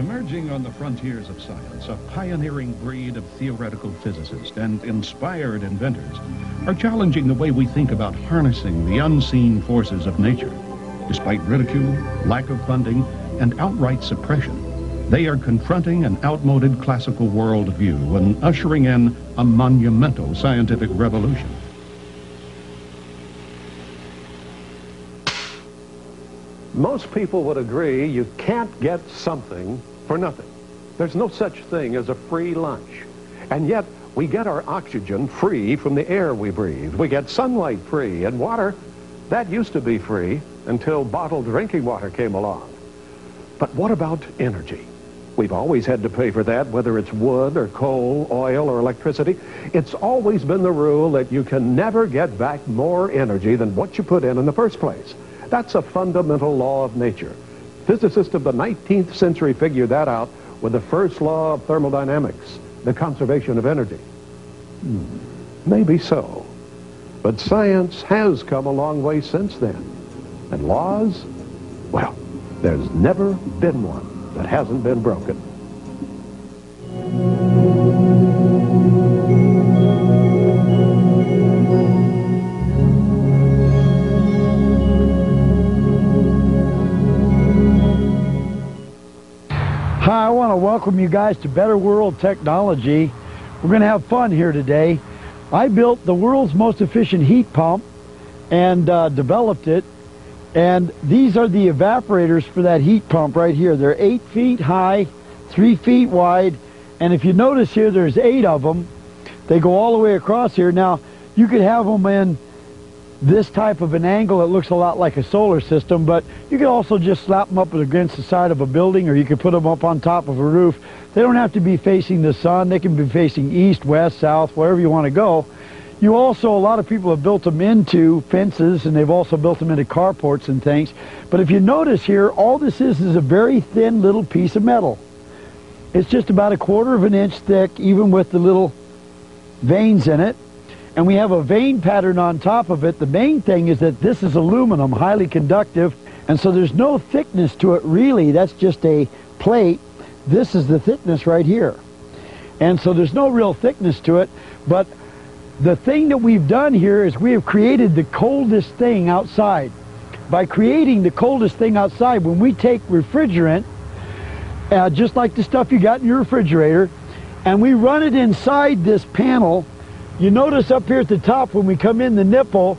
Emerging on the frontiers of science, a pioneering breed of theoretical physicists and inspired inventors are challenging the way we think about harnessing the unseen forces of nature. Despite ridicule, lack of funding, and outright suppression, they are confronting an outmoded classical worldview and ushering in a monumental scientific revolution. Most people would agree you can't get something for nothing. There's no such thing as a free lunch. And yet, we get our oxygen free from the air we breathe. We get sunlight free, and water, that used to be free until bottled drinking water came along. But what about energy? We've always had to pay for that, whether it's wood or coal, oil or electricity. It's always been the rule that you can never get back more energy than what you put in the first place. That's a fundamental law of nature. Physicists of the 19th century figured that out with the first law of thermodynamics, the conservation of energy. Maybe so. But science has come a long way since then. And laws, well, there's never been one that hasn't been broken. Hi, I want to welcome you guys to Better World Technology. We're going to have fun here today. I built the world's most efficient heat pump and developed it. And these are the evaporators for that heat pump right here. They're 8 feet high, 3 feet wide. And if you notice here, there's 8 of them. They go all the way across here. Now, you could have them in this type of an angle that looks a lot like a solar system, but you could also just slap them up against the side of a building, or you could put them up on top of a roof. They don't have to be facing the sun. They can be facing east, west, south, wherever you want to go. You also, a lot of people have built them into fences, and they've also built them into carports and things. But if you notice here, all this is a very thin little piece of metal. It's just about 1/4 of an inch thick, even with the little veins in it. And we have a vein pattern on top of it. The main thing is that this is aluminum, highly conductive, and so there's no thickness to it really. That's just a plate. This is the thickness right here. And so there's no real thickness to it, but the thing that we've done here is we have created the coldest thing outside. By creating the coldest thing outside, when we take refrigerant, just like the stuff you got in your refrigerator, and we run it inside this panel. You notice up here at the top when we come in the nipple,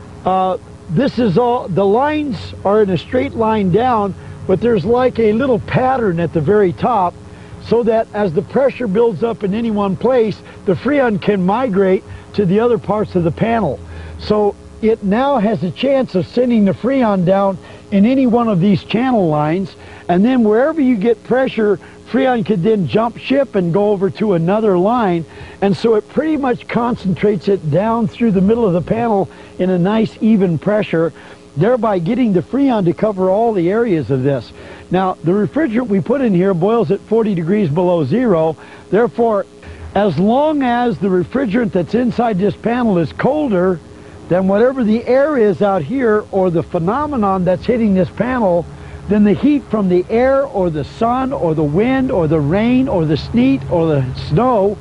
this is all, the lines are in a straight line down, but there's like a little pattern at the very top, so that as the pressure builds up in any one place, the Freon can migrate to the other parts of the panel. So it now has a chance of sending the Freon down in any one of these channel lines, and then wherever you get pressure, Freon could then jump ship and go over to another line, and so it pretty much concentrates it down through the middle of the panel in a nice even pressure, thereby getting the Freon to cover all the areas of this. Now, the refrigerant we put in here boils at 40 degrees below zero, therefore, as long as the refrigerant that's inside this panel is colder than whatever the air is out here, or the phenomenon that's hitting this panel, then the heat from the air or the sun or the wind or the rain or the sleet or the snow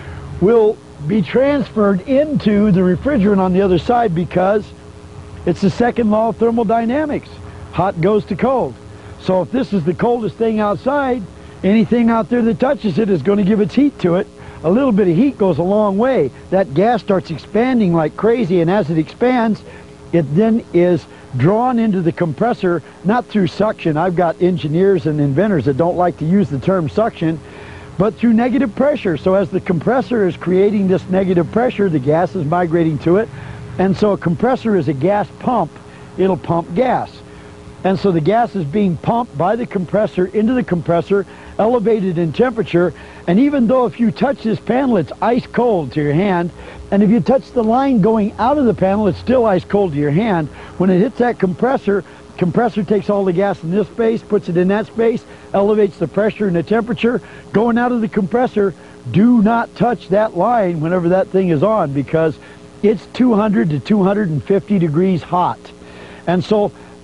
will be transferred into the refrigerant on the other side, because it's the second law of thermodynamics. Hot goes to cold. So if this is the coldest thing outside, anything out there that touches it is going to give its heat to it. A little bit of heat goes a long way. That gas starts expanding like crazy, and as it expands, it then is drawn into the compressor, not through suction. I've got engineers and inventors that don't like to use the term suction, but through negative pressure. So as the compressor is creating this negative pressure, the gas is migrating to it. And so a compressor is a gas pump. It'll pump gas. And so the gas is being pumped by the compressor into the compressor, elevated in temperature. And even though if you touch this panel, it's ice cold to your hand, and if you touch the line going out of the panel, it's still ice cold to your hand. When it hits that compressor takes all the gas in this space, puts it in that space, elevates the pressure and the temperature. Going out of the compressor, do not touch that line whenever that thing is on, because it's 200 to 250 degrees hot. And so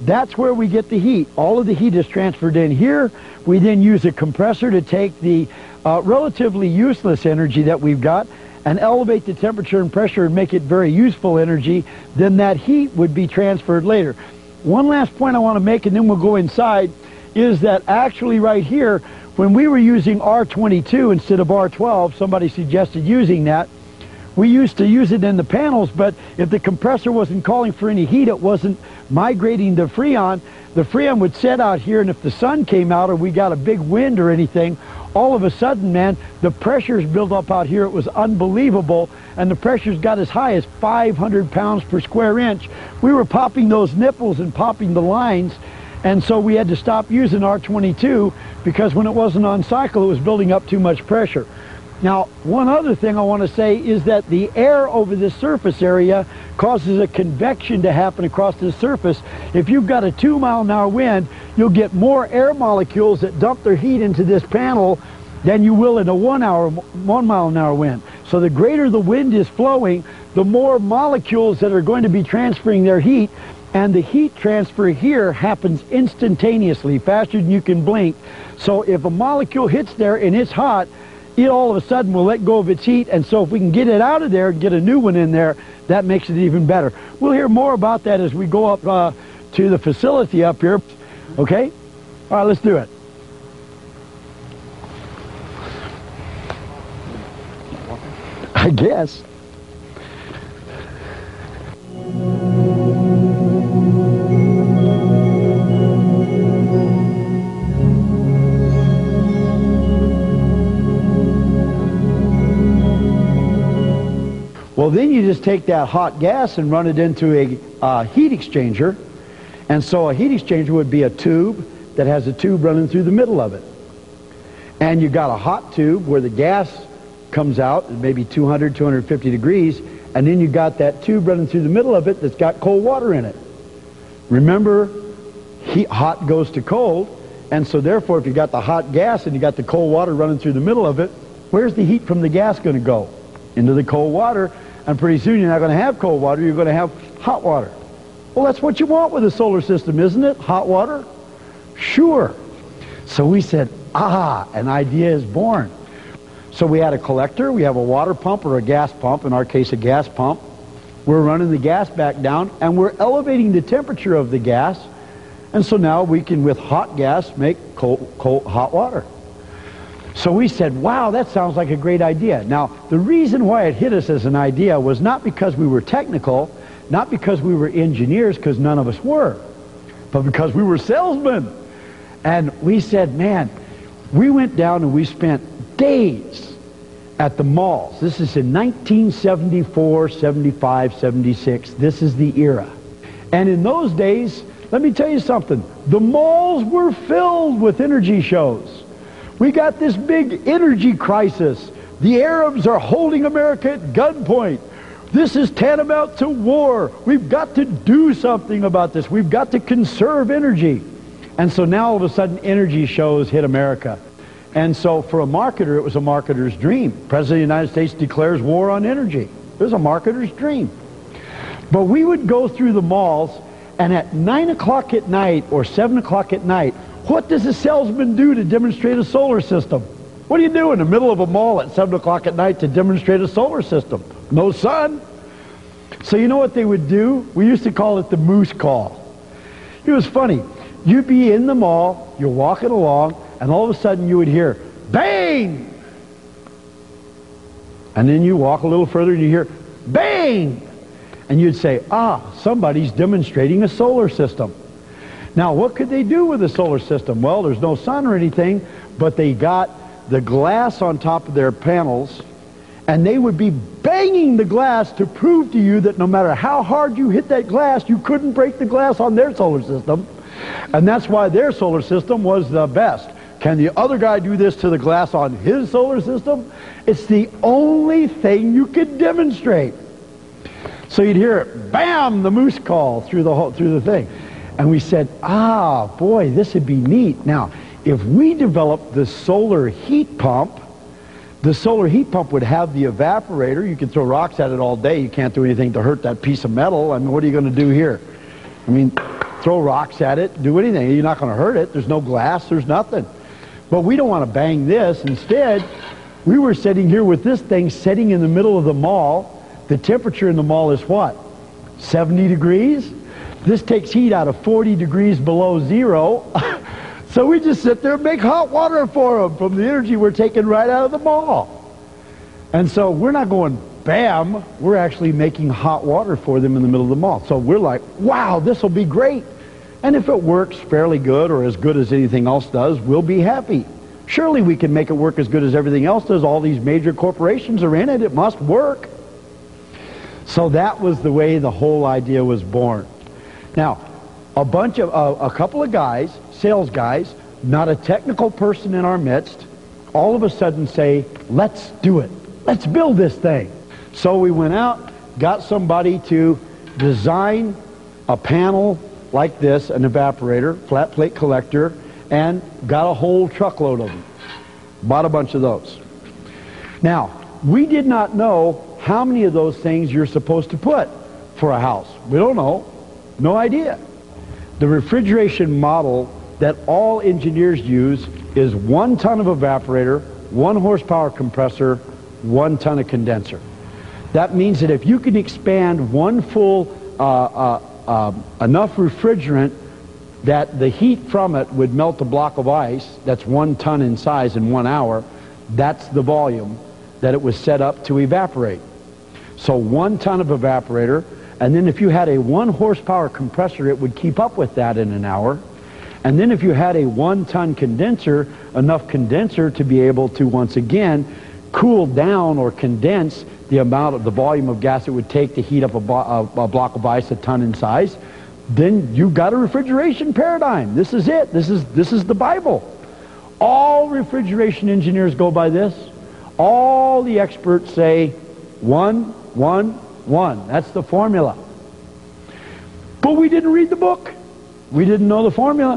That's where we get the heat. All of the heat is transferred in here. We then use a compressor to take the relatively useless energy that we've got and elevate the temperature and pressure and make it very useful energy. Then that heat would be transferred later. One last point I want to make, and then we'll go inside, is that actually right here, when we were using R22 instead of R12, somebody suggested using that. We used to use it in the panels, but if the compressor wasn't calling for any heat, it wasn't migrating the Freon would set out here, and if the sun came out or we got a big wind or anything, all of a sudden, man, the pressures built up out here. It was unbelievable, and the pressures got as high as 500 pounds per square inch. We were popping those nipples and popping the lines, and so we had to stop using R22 because when it wasn't on cycle, it was building up too much pressure. Now, one other thing I want to say is that the air over this surface area causes a convection to happen across the surface. If you've got a 2-mile-an-hour wind, you'll get more air molecules that dump their heat into this panel than you will in a 1-mile-an-hour wind. So the greater the wind is flowing, the more molecules that are going to be transferring their heat, and the heat transfer here happens instantaneously, faster than you can blink. So if a molecule hits there and it's hot, it all of a sudden will let go of its heat, and so if we can get it out of there and get a new one in there, that makes it even better. We'll hear more about that as we go up to the facility up here. Okay? All right, let's do it. I guess. Well, then you just take that hot gas and run it into a heat exchanger. And so a heat exchanger would be a tube that has a tube running through the middle of it. And you've got a hot tube where the gas comes out, maybe 200, 250 degrees, and then you've got that tube running through the middle of it that's got cold water in it. Remember, hot goes to cold, and so therefore if you got the hot gas and you got the cold water running through the middle of it, where's the heat from the gas going to go? Into the cold water. And pretty soon you're not going to have cold water, you're going to have hot water. Well, that's what you want with a solar system, isn't it? Hot water? Sure. So we said, an idea is born. So we had a collector, we have a water pump or a gas pump, in our case a gas pump. We're running the gas back down, and we're elevating the temperature of the gas, and so now we can, with hot gas, make hot water. So we said, wow, that sounds like a great idea. Now, the reason why it hit us as an idea was not because we were technical, not because we were engineers, because none of us were, but because we were salesmen. And we said, man, we went down and we spent days at the malls. This is in 1974, 75, 76. This is the era. And in those days, let me tell you something, the malls were filled with energy shows. We got this big energy crisis. The Arabs are holding America at gunpoint. This is tantamount to war. We've got to do something about this. We've got to conserve energy. And so now all of a sudden energy shows hit America. And so for a marketer, it was a marketer's dream. President of the United States declares war on energy. It was a marketer's dream. But we would go through the malls, and at 9 o'clock at night or 7 o'clock at night, what does a salesman do to demonstrate a solar system? What do you do in the middle of a mall at 7 o'clock at night to demonstrate a solar system? No sun. So you know what they would do? We used to call it the moose call. It was funny. You'd be in the mall, you're walking along, and all of a sudden you would hear, bang! And then you walk a little further and you hear, bang! And you'd say, somebody's demonstrating a solar system. Now, what could they do with a solar system? Well, there's no sun or anything, but they got the glass on top of their panels, and they would be banging the glass to prove to you that no matter how hard you hit that glass, you couldn't break the glass on their solar system. And that's why their solar system was the best. Can the other guy do this to the glass on his solar system? It's the only thing you could demonstrate. So you'd hear it, bam, the moose call through the thing. And we said, boy, this would be neat. Now, if we developed the solar heat pump would have the evaporator. You can throw rocks at it all day. You can't do anything to hurt that piece of metal. I mean, what are you going to do here? I mean, throw rocks at it, do anything. You're not going to hurt it. There's no glass, there's nothing. But we don't want to bang this. Instead, we were sitting here with this thing sitting in the middle of the mall. The temperature in the mall is what? 70 degrees? This takes heat out of 40 degrees below zero. So we just sit there and make hot water for them from the energy we're taking right out of the mall. And so we're not going bam, we're actually making hot water for them in the middle of the mall. So we're like, wow, this will be great. And if it works fairly good or as good as anything else does, we'll be happy. Surely we can make it work as good as everything else does. All these major corporations are in it. It must work. So that was the way the whole idea was born. Now, a couple of guys, sales guys, not a technical person in our midst, all of a sudden say, let's do it. Let's build this thing. So we went out, got somebody to design a panel like this, an evaporator, flat plate collector, and got a whole truckload of them. Bought a bunch of those. Now, we did not know how many of those things you're supposed to put for a house. We don't know. No idea. The refrigeration model that all engineers use is 1 ton of evaporator, 1 horsepower compressor, 1 ton of condenser. That means that if you can expand one full enough refrigerant that the heat from it would melt a block of ice, that's 1 ton in size in 1 hour, that's the volume that it was set up to evaporate. So 1 ton of evaporator, and then if you had a 1 horsepower compressor, it would keep up with that in an hour. And then if you had a 1 ton condenser, enough condenser to be able to once again cool down or condense the amount of the volume of gas it would take to heat up a block of ice 1 ton in size, then you've got a refrigeration paradigm. This is it. This is the Bible. All refrigeration engineers go by this. All the experts say 1, 1, 1. That's the formula. But we didn't read the book. We didn't know the formula.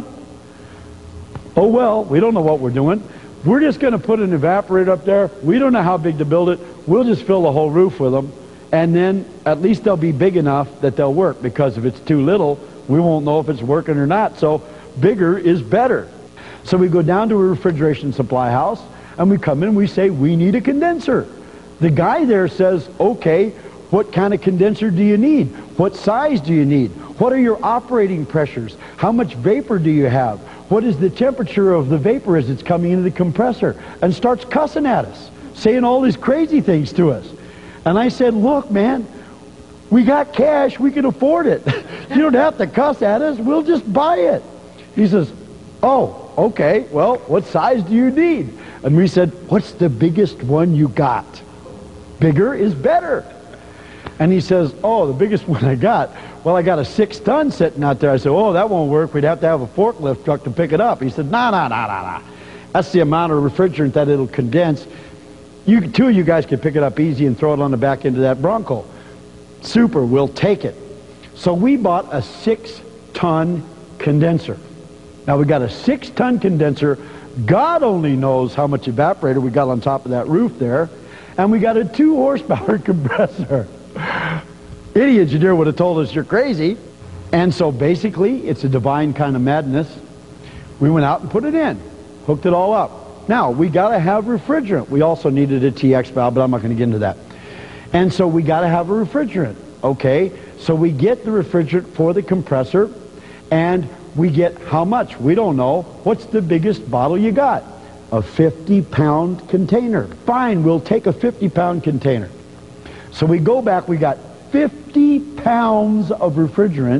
Oh well, we don't know what we're doing. We're just going to put an evaporator up there. We don't know how big to build it. We'll just fill the whole roof with them. And then at least they'll be big enough that they'll work, because if it's too little, we won't know if it's working or not. So bigger is better. So we go down to a refrigeration supply house and we come in, we say, we need a condenser. The guy there says, okay, what kind of condenser do you need? What size do you need? What are your operating pressures? How much vapor do you have? What is the temperature of the vapor as it's coming into the compressor? And starts cussing at us, saying all these crazy things to us. And I said, look, man, we got cash, we can afford it. You don't have to cuss at us, we'll just buy it. He says, oh, okay, well, what size do you need? And we said, what's the biggest one you got? Bigger is better. And he says, oh, the biggest one I got, well, I got a 6 ton sitting out there. I said, oh, that won't work. We'd have to have a forklift truck to pick it up. He said, no. That's the amount of refrigerant that it'll condense. Two of you guys can pick it up easy and throw it on the back end of that Bronco. Super, we'll take it. So we bought a 6 ton condenser. Now we got a 6 ton condenser. God only knows how much evaporator we got on top of that roof there. And we got a 2 horsepower compressor. Any engineer would have told us you're crazy. And so basically, it's a divine kind of madness. We went out and put it in, hooked it all up. Now, we got to have refrigerant. We also needed a TX valve, but I'm not going to get into that. And so we got to have a refrigerant. Okay, so we get the refrigerant for the compressor, and we get how much? We don't know. What's the biggest bottle you got? A 50-pound container. Fine, we'll take a 50-pound container. So we go back, we got 50 pounds of refrigerant.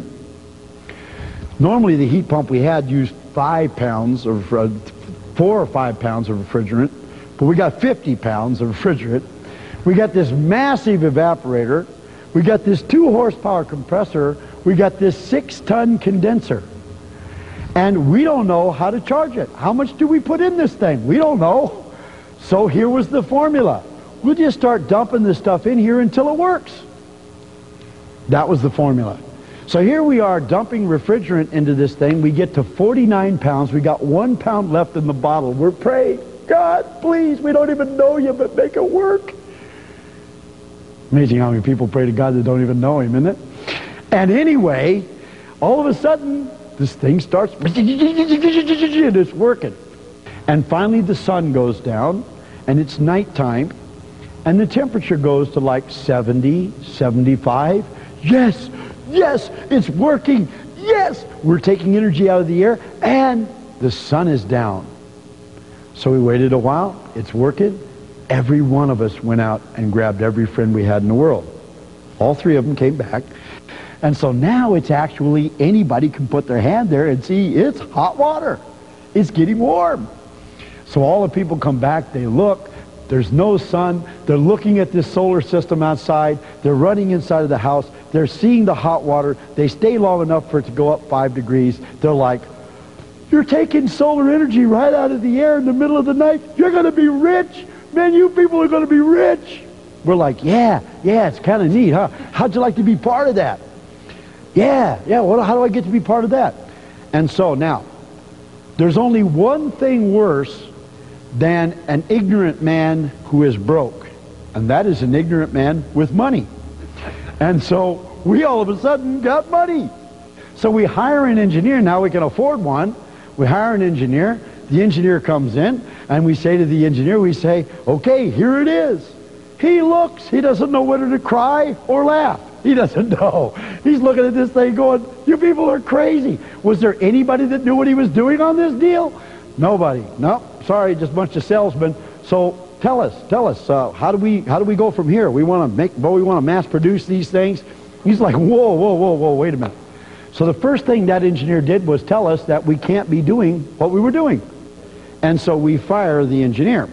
Normally the heat pump we had used 5 pounds of 4 or 5 pounds of refrigerant, but we got 50 pounds of refrigerant. We got this massive evaporator. We got this 2 horsepower compressor. We got this 6 ton condenser. And we don't know how to charge it. How much do we put in this thing? We don't know. So here was the formula. We'll just start dumping this stuff in here until it works. That was the formula. So here we are dumping refrigerant into this thing. We get to 49 pounds. We got 1 pound left in the bottle. We're praying, God, please, we don't even know you, but make it work. Amazing how many people pray to God that don't even know him, isn't it? And anyway, all of a sudden, this thing starts, and it's working. And finally the sun goes down, and it's nighttime, and the temperature goes to like 70, 75. Yes, yes, it's working. Yes, we're taking energy out of the air, and the sun is down. So we waited a while. It's working. Every one of us went out and grabbed every friend we had in the world. All three of them came back. And so now it's actually anybody can put their hand there and see it's hot water. It's getting warm. So all the people come back, they look, there's no sun, they're looking at this solar system outside, they're running inside of the house, they're seeing the hot water, they stay long enough for it to go up 5 degrees, they're like, you're taking solar energy right out of the air in the middle of the night, you're going to be rich, man, you people are going to be rich. We're like, yeah, it's kind of neat, huh? How'd you like to be part of that? Yeah, well, how do I get to be part of that? And so now, there's only one thing worse than an ignorant man who is broke, and that is an ignorant man with money. And so we all of a sudden got money. So we hire an engineer. Now we can afford one. We hire an engineer. The engineer comes in, and we say to the engineer, we say, okay, here it is. He looks. He doesn't know whether to cry or laugh. He doesn't know. He's looking at this thing going, you people are crazy. Was there anybody that knew what he was doing on this deal? Nobody. No, sorry, just a bunch of salesmen. So tell us, how do we go from here? We want to mass produce these things. He's like, whoa, wait a minute. So the first thing that engineer did was tell us that we can't be doing what we were doing. And so we fire the engineer.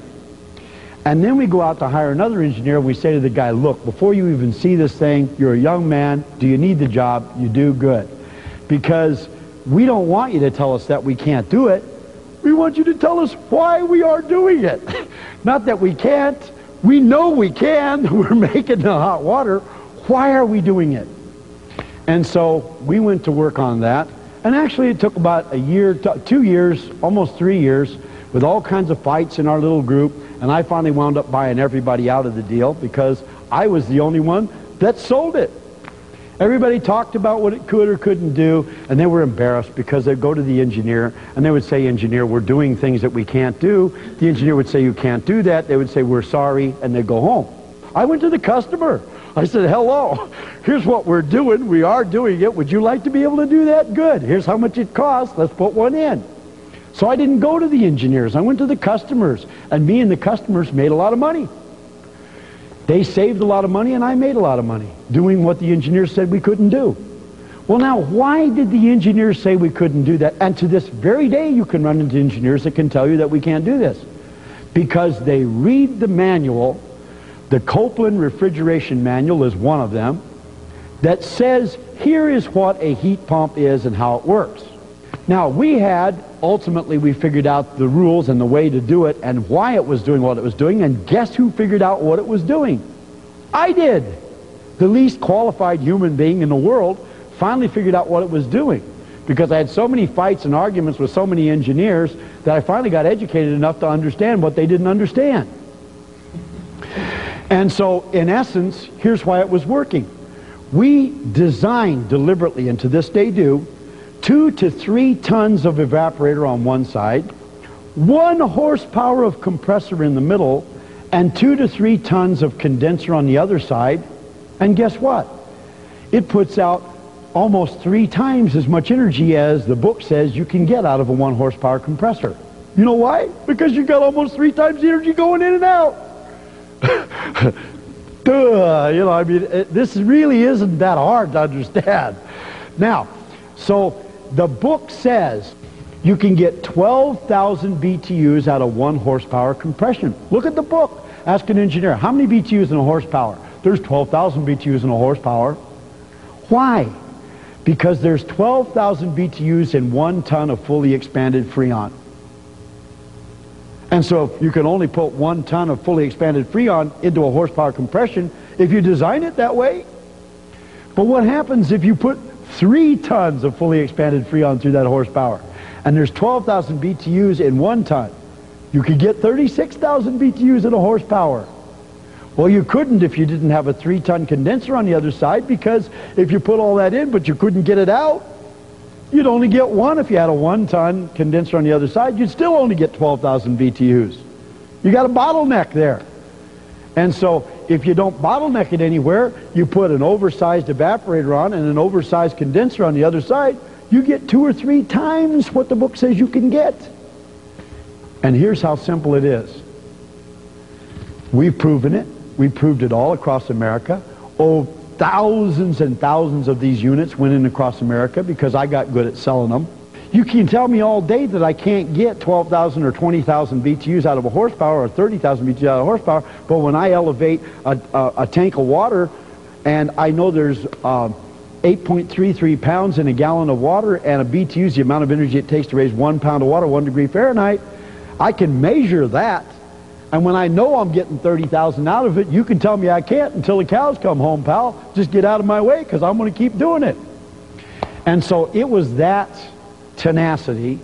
And then we go out to hire another engineer, and we say to the guy, look, before you even see this thing, you're a young man, do you need the job? You do, good. Because we don't want you to tell us that we can't do it. We want you to tell us why we are doing it. Not that we can't. We know we can. We're making the hot water. Why are we doing it? And so we went to work on that. And actually it took about a year, 2 years, almost 3 years, with all kinds of fights in our little group. And I finally wound up buying everybody out of the deal because I was the only one that sold it. Everybody talked about what it could or couldn't do, and they were embarrassed because they'd go to the engineer, and they would say, engineer, we're doing things that we can't do. The engineer would say, you can't do that. They would say, we're sorry, and they'd go home. I went to the customer. I said, hello, here's what we're doing. We are doing it. Would you like to be able to do that? Good. Here's how much it costs. Let's put one in. So I didn't go to the engineers. I went to the customers, and me and the customers made a lot of money. They saved a lot of money, and I made a lot of money doing what the engineers said we couldn't do. Well, now, why did the engineers say we couldn't do that? And to this very day, you can run into engineers that can tell you that we can't do this. Because they read the manual, the Copeland refrigeration manual is one of them, that says, here is what a heat pump is and how it works. Now, ultimately we figured out the rules and the way to do it and why it was doing what it was doing, and guess who figured out what it was doing? I did. The least qualified human being in the world finally figured out what it was doing, because I had so many fights and arguments with so many engineers that I finally got educated enough to understand what they didn't understand. And so, in essence, here's why it was working. We designed deliberately, and to this day do, 2 to 3 tons of evaporator on one side, 1 horsepower of compressor in the middle, and 2 to 3 tons of condenser on the other side. And guess what? It puts out almost 3 times as much energy as the book says you can get out of a 1 horsepower compressor. You know why? Because you got almost 3 times the energy going in and out. This really isn't that hard to understand. Now, so the book says you can get 12,000 BTUs out of 1 horsepower compression. Look at the book. Ask an engineer, how many BTUs in a horsepower? There's 12,000 BTUs in a horsepower. Why? Because there's 12,000 BTUs in 1 ton of fully expanded Freon. And so you can only put 1 ton of fully expanded Freon into a horsepower compression if you design it that way. But what happens if you put 3 tons of fully expanded Freon through that horsepower, and there's 12,000 BTUs in 1 ton? You could get 36,000 BTUs in a horsepower. Well, you couldn't if you didn't have a 3-ton condenser on the other side, because if you put all that in but you couldn't get it out, You'd only get one. If you had a 1-ton condenser on the other side, you'd still only get 12,000 BTUs. You got a bottleneck there. And so if you don't bottleneck it anywhere, you put an oversized evaporator on and an oversized condenser on the other side, you get 2 or 3 times what the book says you can get. And here's how simple it is. We've proven it. We've proved it all across America. Oh, thousands and thousands of these units went in across America because I got good at selling them. You can tell me all day that I can't get 12,000 or 20,000 BTUs out of a horsepower or 30,000 BTUs out of a horsepower, but when I elevate a tank of water and I know there's 8.33 pounds in a gallon of water and a BTU is the amount of energy it takes to raise 1 pound of water 1 degree Fahrenheit, I can measure that. And when I know I'm getting 30,000 out of it, you can tell me I can't until the cows come home, pal. Just get out of my way because I'm going to keep doing it. And so it was that tenacity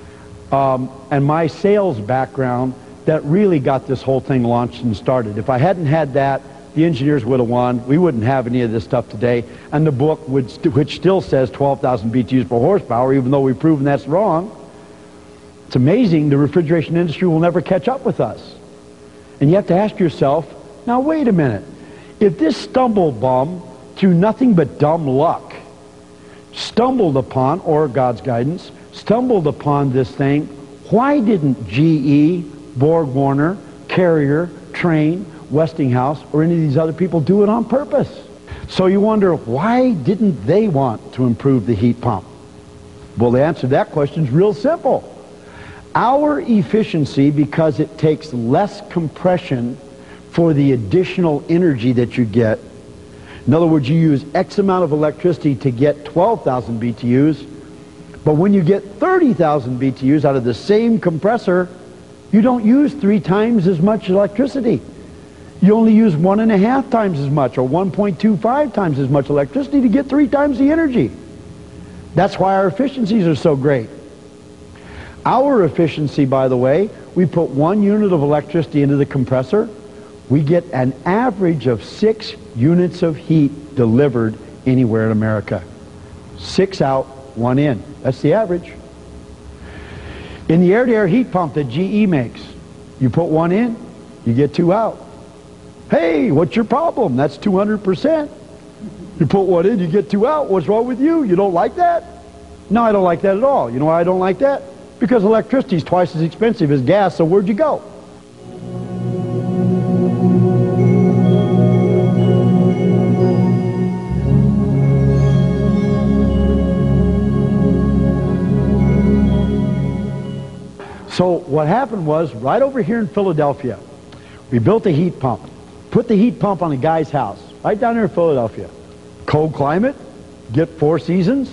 and my sales background that really got this whole thing launched and started. If I hadn't had that, the engineers would have won. We wouldn't have any of this stuff today. And the book, which still says 12,000 BTUs per horsepower, even though we've proven that's wrong, it's amazing the refrigeration industry will never catch up with us. And you have to ask yourself, now wait a minute. If this stumble bum, through nothing but dumb luck, stumbled upon, or God's guidance, stumbled upon this thing, why didn't GE, Borg Warner, Carrier, Trane, Westinghouse, or any of these other people do it on purpose? So you wonder, why didn't they want to improve the heat pump? Well, the answer to that question is real simple. Our efficiency, because it takes less compression for the additional energy that you get. In other words, you use X amount of electricity to get 12,000 BTUs, but when you get 30,000 BTUs out of the same compressor, you don't use 3 times as much electricity. You only use 1.5 times as much, or 1.25 times as much electricity to get 3 times the energy. That's why our efficiencies are so great. Our efficiency, by the way, we put 1 unit of electricity into the compressor, we get an average of 6 units of heat delivered anywhere in America. 6 out, 1 in. That's the average. In the air-to-air heat pump that GE makes, you put 1 in, you get 2 out. Hey, what's your problem? That's 200%. You put 1 in, you get 2 out. What's wrong with you? You don't like that? No, I don't like that at all. You know why I don't like that? Because electricity is twice as expensive as gas, so where'd you go? So what happened was, right over here in Philadelphia, we built a heat pump. Put the heat pump on a guy's house, right down there in Philadelphia. Cold climate, get 4 seasons.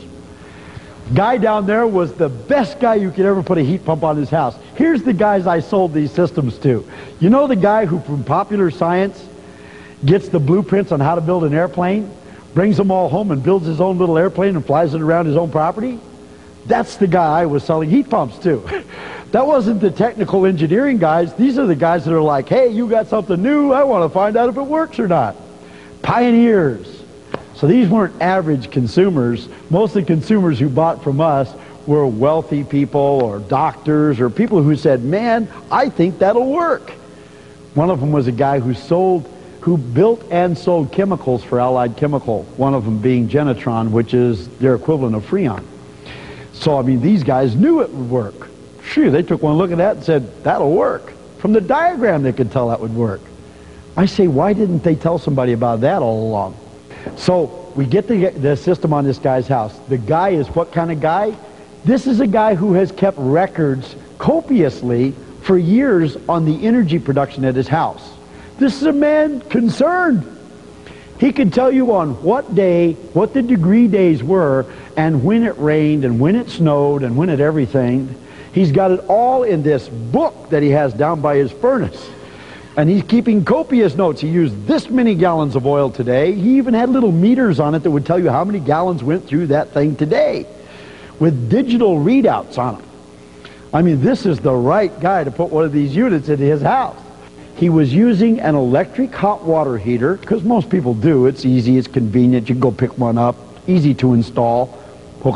Guy down there was the best guy you could ever put a heat pump on his house. Here's the guys I sold these systems to. You know the guy who from Popular Science gets the blueprints on how to build an airplane, brings them all home and builds his own little airplane and flies it around his own property? That's the guy I was selling heat pumps to. That wasn't the technical engineering guys. These are the guys that are like, hey, you got something new, I want to find out if it works or not. Pioneers. So these weren't average consumers. Most of the consumers who bought from us were wealthy people or doctors or people who said, man, I think that'll work. One of them was a guy who built and sold chemicals for Allied Chemical, one of them being Genetron, which is their equivalent of Freon. So, I mean, these guys knew it would work. Phew, they took one look at that and said, that'll work. From the diagram, they could tell that would work. I say, why didn't they tell somebody about that all along? So we get the system on this guy's house. The guy is what kind of guy? This is a guy who has kept records copiously for years on the energy production at his house. This is a man concerned. He can tell you on what day, what the degree days were, and when it rained, and when it snowed, and when it everything. He's got it all in this book that he has down by his furnace. And he's keeping copious notes. He used this many gallons of oil today. He even had little meters on it that would tell you how many gallons went through that thing today, with digital readouts on them. I mean, this is the right guy to put one of these units in his house. He was using an electric hot water heater, because most people do. It's easy, it's convenient. You can go pick one up, easy to install, hook it up.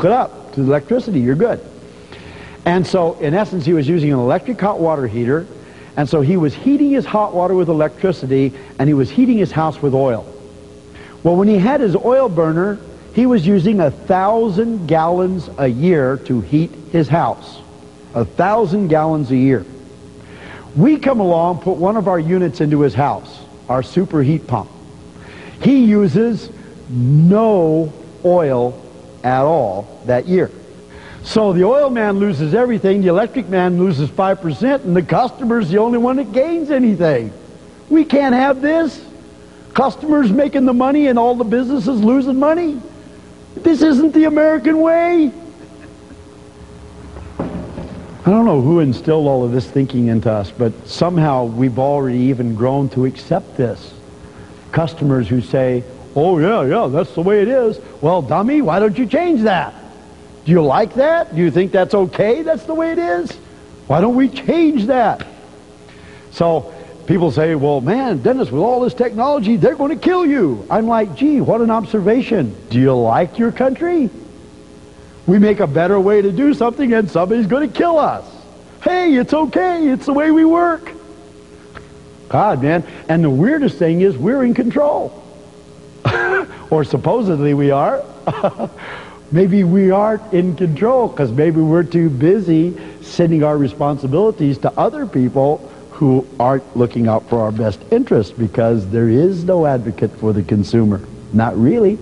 to the electricity, you're good. And so, in essence, he was using an electric hot water heater, and so he was heating his hot water with electricity, and he was heating his house with oil. Well, when he had his oil burner, he was using 1,000 gallons a year to heat his house. 1,000 gallons a year. We come along, put one of our units into his house, our super heat pump. He uses no oil at all that year. So the oil man loses everything, the electric man loses 5%, and the customer's the only one that gains anything. We can't have this. Customers making the money and all the businesses losing money. This isn't the American way. I don't know who instilled all of this thinking into us, but somehow we've already even grown to accept this. Customers who say, oh yeah, that's the way it is. Well, dummy, why don't you change that? Do you like that? Do you think that's okay? That's the way it is? Why don't we change that? So people say, well, man, Dennis, with all this technology, they're going to kill you. I'm like, gee, what an observation. Do you like your country? We make a better way to do something and somebody's going to kill us. Hey, it's okay. It's the way we work. God, man. And the weirdest thing is we're in control. Or supposedly we are. Maybe we aren't in control because maybe we're too busy sending our responsibilities to other people who aren't looking out for our best interest, because there is no advocate for the consumer. Not really.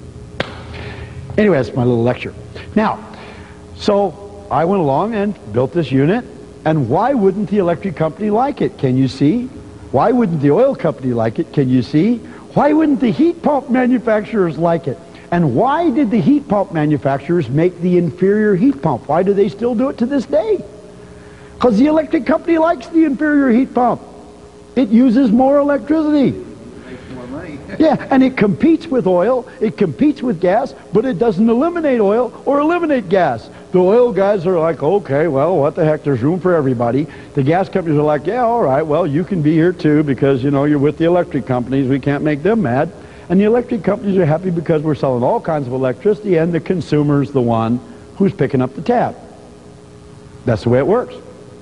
Anyway, that's my little lecture. Now, so I went along and built this unit, and why wouldn't the electric company like it? Can you see? Why wouldn't the oil company like it? Can you see? Why wouldn't the heat pump manufacturers like it? And why did the heat pump manufacturers make the inferior heat pump? Why do they still do it to this day? Because the electric company likes the inferior heat pump. It uses more electricity. Makes more money. Yeah, and it competes with oil, it competes with gas, but it doesn't eliminate oil or eliminate gas. The oil guys are like, okay, well, what the heck, there's room for everybody. The gas companies are like, yeah, all right, well, you can be here too because, you know, you're with the electric companies. We can't make them mad. And the electric companies are happy because we're selling all kinds of electricity, and the consumer's the one who's picking up the tab. That's the way it works.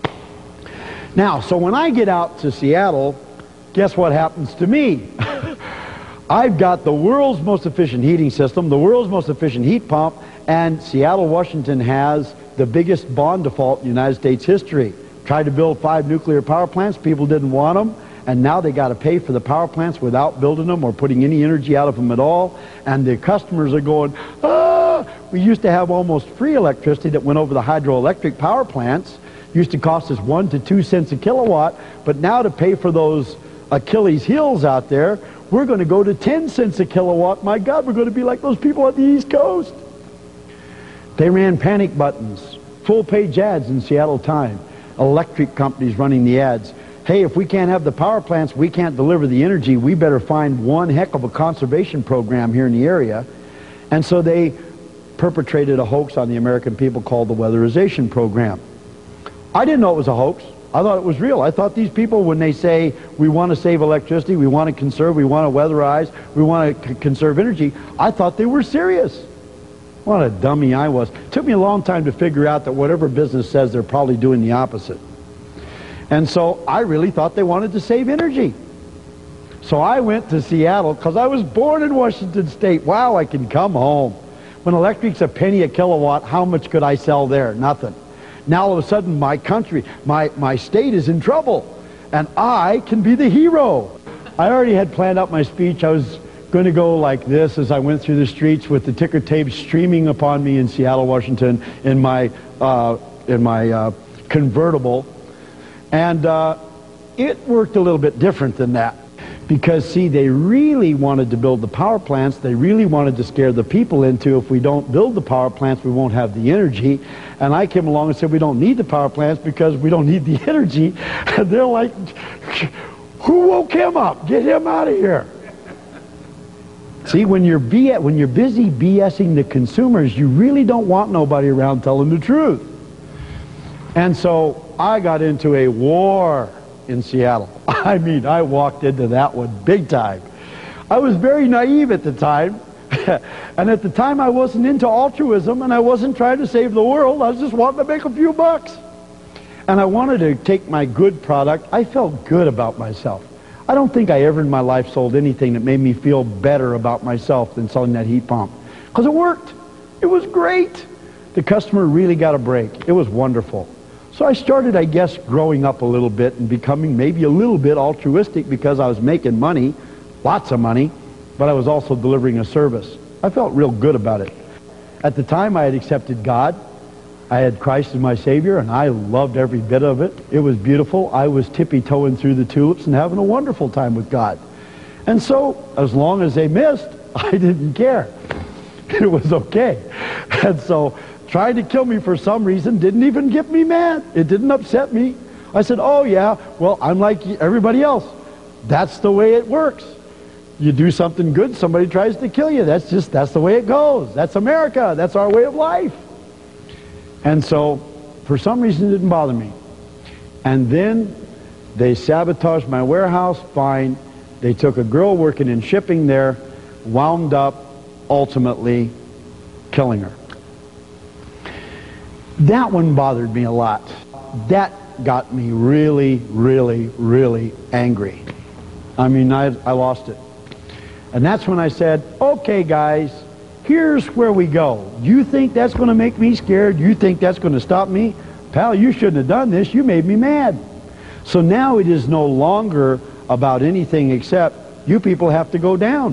Now, so when I get out to Seattle, guess what happens to me? I've got the world's most efficient heating system, the world's most efficient heat pump, and Seattle, Washington has the biggest bond default in United States history. Tried to build 5 nuclear power plants, people didn't want them, and now they got to pay for the power plants without building them or putting any energy out of them at all, and the customers are going, ah! We used to have almost free electricity that went over the hydroelectric power plants. Used to cost us 1 to 2 cents a kilowatt, but now to pay for those Achilles heels out there, we're going to go to 10 cents a kilowatt. My God, we're going to be like those people at the East Coast. They ran panic buttons, full-page ads in Seattle Time. Electric companies running the ads. Hey, if we can't have the power plants, we can't deliver the energy, we better find one heck of a conservation program here in the area. And so they perpetrated a hoax on the American people called the weatherization program. I didn't know it was a hoax. I thought it was real. I thought these people, when they say we want to save electricity, we want to conserve, we want to weatherize, we want to conserve energy, I thought they were serious. What a dummy I was. It took me a long time to figure out that whatever business says, they're probably doing the opposite. And so I really thought they wanted to save energy. So I went to Seattle because I was born in Washington State. Wow, I can come home. When electric's a penny a kilowatt, how much could I sell there? Nothing. Now all of a sudden my country, my state is in trouble, and I can be the hero. I already had planned out my speech. I was going to go like this as I went through the streets with the ticker tape streaming upon me in Seattle, Washington, in my convertible. And it worked a little bit different than that. Because, see, they really wanted to build the power plants. They really wanted to scare the people into, if we don't build the power plants, we won't have the energy. And I came along and said, we don't need the power plants because we don't need the energy. And they're like, who woke him up? Get him out of here. See, when you're busy BSing the consumers, you really don't want nobody around telling the truth. And so I got into a war in Seattle. I mean, I walked into that one big time. I was very naive at the time, And at the time I wasn't into altruism and I wasn't trying to save the world. I was just wanting to make a few bucks. And I wanted to take my good product. I felt good about myself. I don't think I ever in my life sold anything that made me feel better about myself than selling that heat pump. Because it worked. It was great. The customer really got a break. It was wonderful. So I started, I guess, growing up a little bit and becoming maybe a little bit altruistic because I was making money, lots of money, but I was also delivering a service. I felt real good about it. At the time, I had accepted God. I had Christ as my Savior, and I loved every bit of it. It was beautiful. I was tippy-toeing through the tulips and having a wonderful time with God. And so, as long as they missed, I didn't care. It was okay. And so, trying to kill me for some reason didn't even get me mad. It didn't upset me. I said, oh yeah, well, I'm like everybody else. That's the way it works. You do something good, somebody tries to kill you. That's the way it goes. That's America. That's our way of life. And so, for some reason, it didn't bother me. And then they sabotaged my warehouse. Fine. They took a girl working in shipping there, wound up ultimately killing her. That one bothered me a lot. That got me really, really, really angry. I mean, I lost it. And that's when I said, okay, guys, here's where we go. You think that's going to make me scared? You think that's going to stop me? Pal, you shouldn't have done this. You made me mad. So now it is no longer about anything except you people have to go down.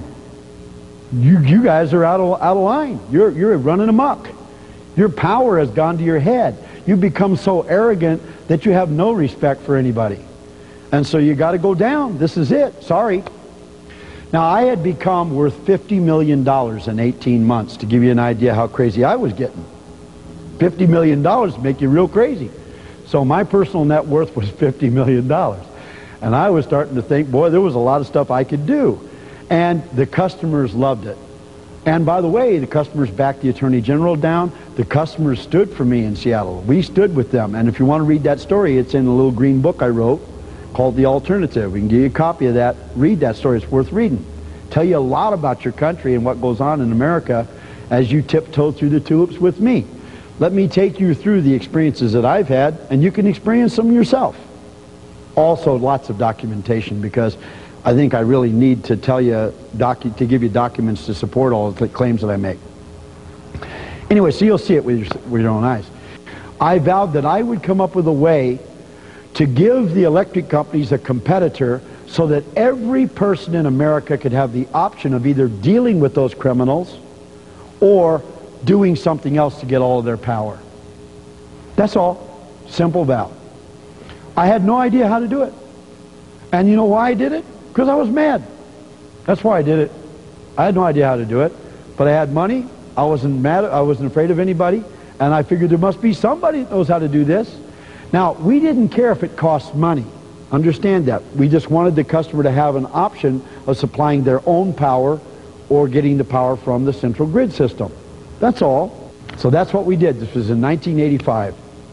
You guys are out of line. You're running amok. Your power has gone to your head. You've become so arrogant that you have no respect for anybody. And so you got to go down. This is it. Sorry. Now, I had become worth $50 million in 18 months, to give you an idea how crazy I was getting. $50 million make you real crazy. So my personal net worth was $50 million. And I was starting to think, boy, there was a lot of stuff I could do. And the customers loved it. And by the way, the customers backed the Attorney General down. The customers stood for me in Seattle. We stood with them. And if you want to read that story, it's in a little green book I wrote called The Alternative. We can give you a copy of that. Read that story. It's worth reading. Tell you a lot about your country and what goes on in America as you tiptoe through the tulips with me. Let me take you through the experiences that I've had, and you can experience them yourself. Also, lots of documentation, because I think I really need to tell you, to give you documents to support all the claims that I make. Anyway, so you'll see it with your own eyes. I vowed that I would come up with a way to give the electric companies a competitor so that every person in America could have the option of either dealing with those criminals or doing something else to get all of their power. That's all. Simple vow. I had no idea how to do it. And you know why I did it? Because I was mad. That's why I did it. I had no idea how to do it. But I had money. I wasn't mad. I wasn't afraid of anybody. And I figured there must be somebody that knows how to do this. Now, we didn't care if it cost money. Understand that. We just wanted the customer to have an option of supplying their own power or getting the power from the central grid system. That's all. So that's what we did. This was in 1985.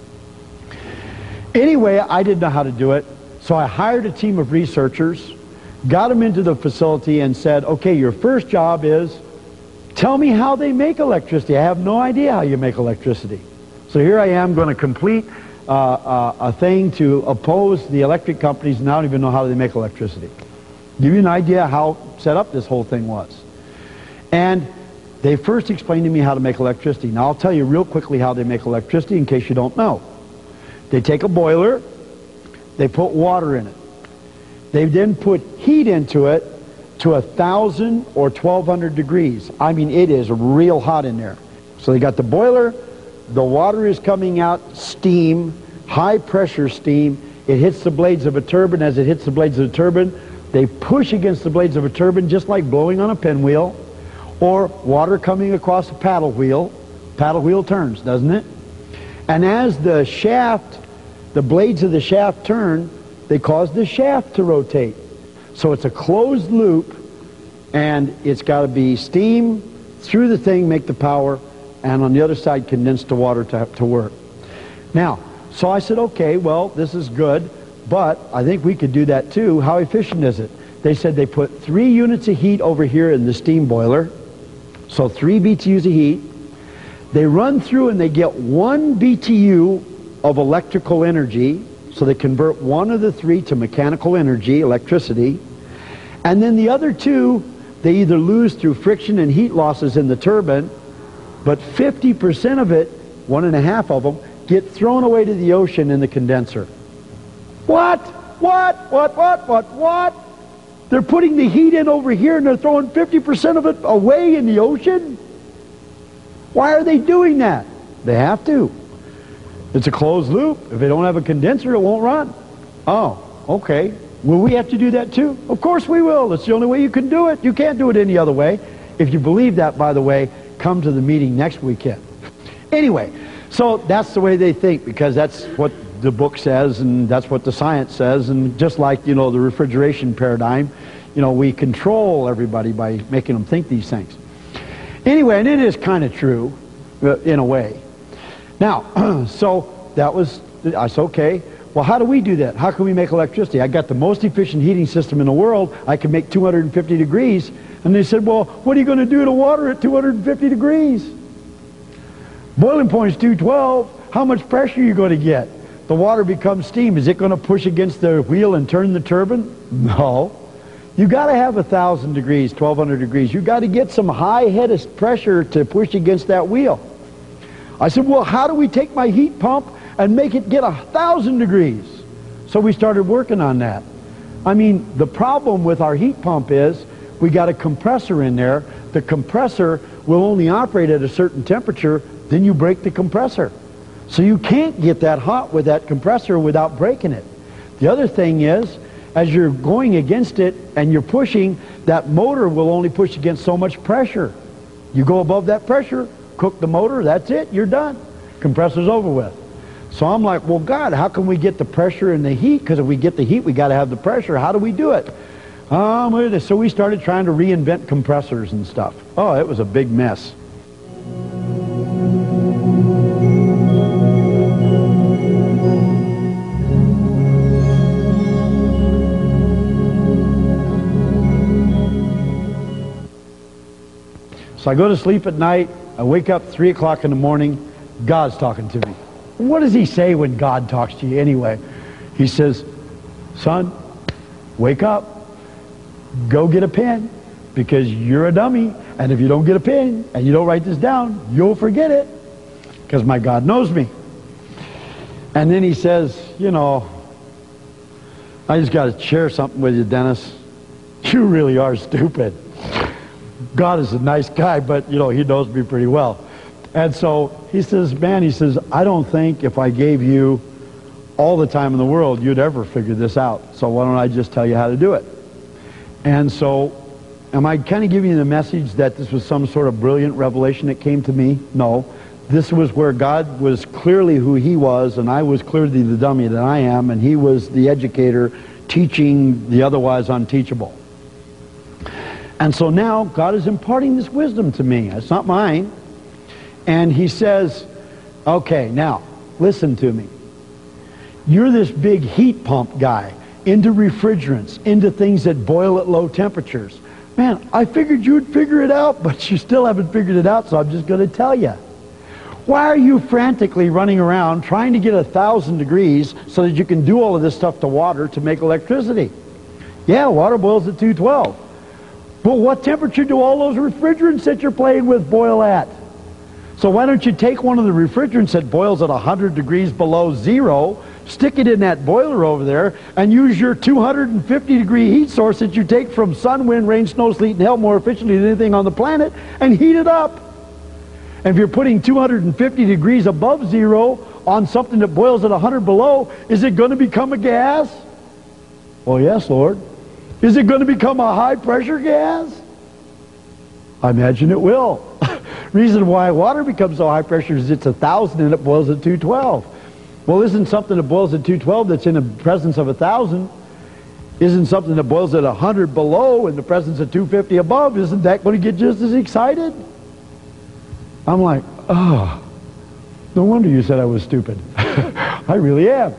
Anyway, I didn't know how to do it. So I hired a team of researchers, got them into the facility and said, okay, your first job is tell me how they make electricity. I have no idea how you make electricity. So here I am going to complete a thing to oppose the electric companies, and I don't even know how they make electricity. Give you an idea how set up this whole thing was. And they first explained to me how to make electricity. Now I'll tell you real quickly how they make electricity in case you don't know. They take a boiler, they put water in it. They then put heat into it to 1,000 or 1,200 degrees. I mean, it is real hot in there. So they got the boiler, the water is coming out, steam, high pressure steam. It hits the blades of a turbine. As it hits the blades of the turbine, they push against the blades of a turbine just like blowing on a pinwheel, or water coming across a paddle wheel. Paddle wheel turns, doesn't it? And as the shaft, the blades of the shaft turn, they cause the shaft to rotate. So it's a closed loop, and it's got to be steam through the thing, make the power, and on the other side condense the water to work. Now, so I said, okay, well, this is good, but I think we could do that too. How efficient is it? They said they put 3 units of heat over here in the steam boiler, So 3 BTUs of heat. They run through and they get 1 BTU of electrical energy. So they convert 1 of the 3 to mechanical energy, electricity. And then the other 2, they either lose through friction and heat losses in the turbine, but 50% of it, 1.5 of them, get thrown away to the ocean in the condenser. What? What? They're putting the heat in over here and they're throwing 50% of it away in the ocean? Why are they doing that? They have to. It's a closed loop. If they don't have a condenser, it won't run. Oh, okay. Will we have to do that too? Of course we will. It's the only way you can do it. You can't do it any other way. If you believe that, by the way, come to the meeting next weekend. Anyway, so that's the way they think, because that's what the book says and that's what the science says. And just like, you know, the refrigeration paradigm, you know, we control everybody by making them think these things. Anyway, and it is kind of true in a way. Now, so that's okay. Well, how do we do that? How can we make electricity? I got the most efficient heating system in the world. I can make 250 degrees. And they said, well, what are you going to do to water at 250 degrees? Boiling point is 212. How much pressure are you going to get? The water becomes steam. Is it going to push against the wheel and turn the turbine? No. You got to have 1,000 degrees, 1,200 degrees. You got to get some high head of pressure to push against that wheel. I said, well, how do we take my heat pump and make it get 1,000 degrees? So we started working on that. I mean, the problem with our heat pump is we got a compressor in there. The compressor will only operate at a certain temperature, then you break the compressor. So you can't get that hot with that compressor without breaking it. The other thing is, as you're going against it and you're pushing, that motor will only push against so much pressure. You go above that pressure, cook the motor, that's it, you're done. Compressor's over with. So I'm like, well, God, how can we get the pressure and the heat? Because if we get the heat, we got to have the pressure. How do we do it? So we started trying to reinvent compressors and stuff. Oh, it was a big mess. So I go to sleep at night. I wake up 3 o'clock in the morning. God's talking to me. What does he say when God talks to you anyway? He says, son, wake up. Go get a pen, because you're a dummy. And if you don't get a pen and you don't write this down, you'll forget it, because my God knows me. And then he says, you know, I just got to share something with you, Dennis. You really are stupid. God is a nice guy, but, you know, he knows me pretty well. And so he says, man, he says, I don't think if I gave you all the time in the world, you'd ever figure this out. So why don't I just tell you how to do it? And so, am I kind of giving you the message that this was some sort of brilliant revelation that came to me? No. This was where God was clearly who he was, and I was clearly the dummy that I am, and he was the educator teaching the otherwise unteachable. And so now God is imparting this wisdom to me. It's not mine. And he says, okay, now, listen to me. You're this big heat pump guy, into refrigerants, into things that boil at low temperatures. Man, I figured you'd figure it out, but you still haven't figured it out, so I'm just going to tell you. Why are you frantically running around trying to get 1,000 degrees so that you can do all of this stuff to water to make electricity? Yeah, water boils at 212. But what temperature do all those refrigerants that you're playing with boil at? So why don't you take one of the refrigerants that boils at 100 degrees below zero, stick it in that boiler over there, and use your 250 degree heat source that you take from sun, wind, rain, snow, sleet, and hell more efficiently than anything on the planet, and heat it up. And if you're putting 250 degrees above zero on something that boils at 100 below, is it going to become a gas? Well, yes, Lord. Is it going to become a high pressure gas? I imagine it will. Reason why water becomes so high pressure is it's 1,000 and it boils at 212. Well, isn't something that boils at 212 that's in the presence of 1,000, isn't something that boils at 100 below in the presence of 250 above, isn't that going to get just as excited? I'm like, oh, no wonder you said I was stupid. I really am.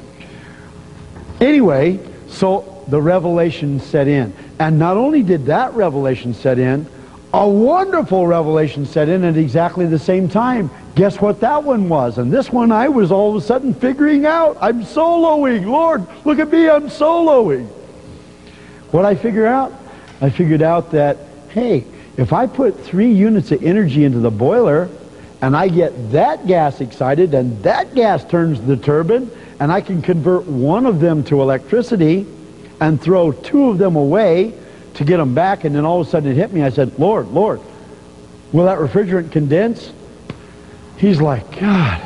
Anyway, so the revelation set in. And not only did that revelation set in, a wonderful revelation set in at exactly the same time. Guess what that one was? And this one I was all of a sudden figuring out. I'm soloing. Lord, look at me, I'm soloing. What did I figure out? I figured out that, hey, if I put 3 units of energy into the boiler, and I get that gas excited, and that gas turns the turbine, and I can convert one of them to electricity and throw 2 of them away to get them back, and then all of a sudden it hit me. I said, Lord, Lord, will that refrigerant condense? He's like, God,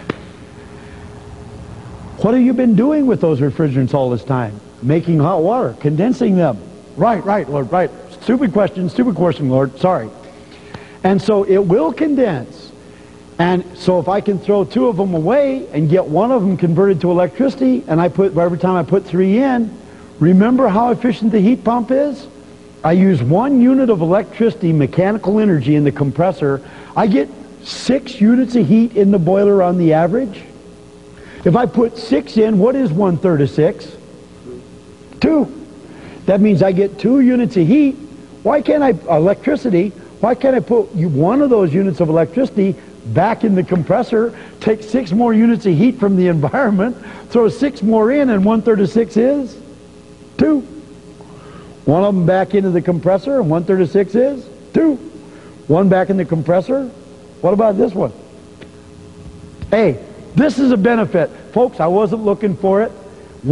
what have you been doing with those refrigerants all this time? Making hot water, condensing them. Right, Lord, right. Stupid question, Lord, sorry. And so it will condense. And so if I can throw 2 of them away and get one of them converted to electricity, and every time I put 3 in, remember how efficient the heat pump is? I use 1 unit of electricity, mechanical energy in the compressor. I get 6 units of heat in the boiler on the average. If I put 6 in, what is 1/3 of 6? 2. That means I get 2 units of heat. Why can't I put 1 of those units of electricity back in the compressor, take 6 more units of heat from the environment, throw 6 more in, and 1/3 of 6 is 2. 1 of them back into the compressor, and 1/3 of 6 is 2. 1 back in the compressor. What about this one? Hey, this is a benefit. Folks, I wasn't looking for it.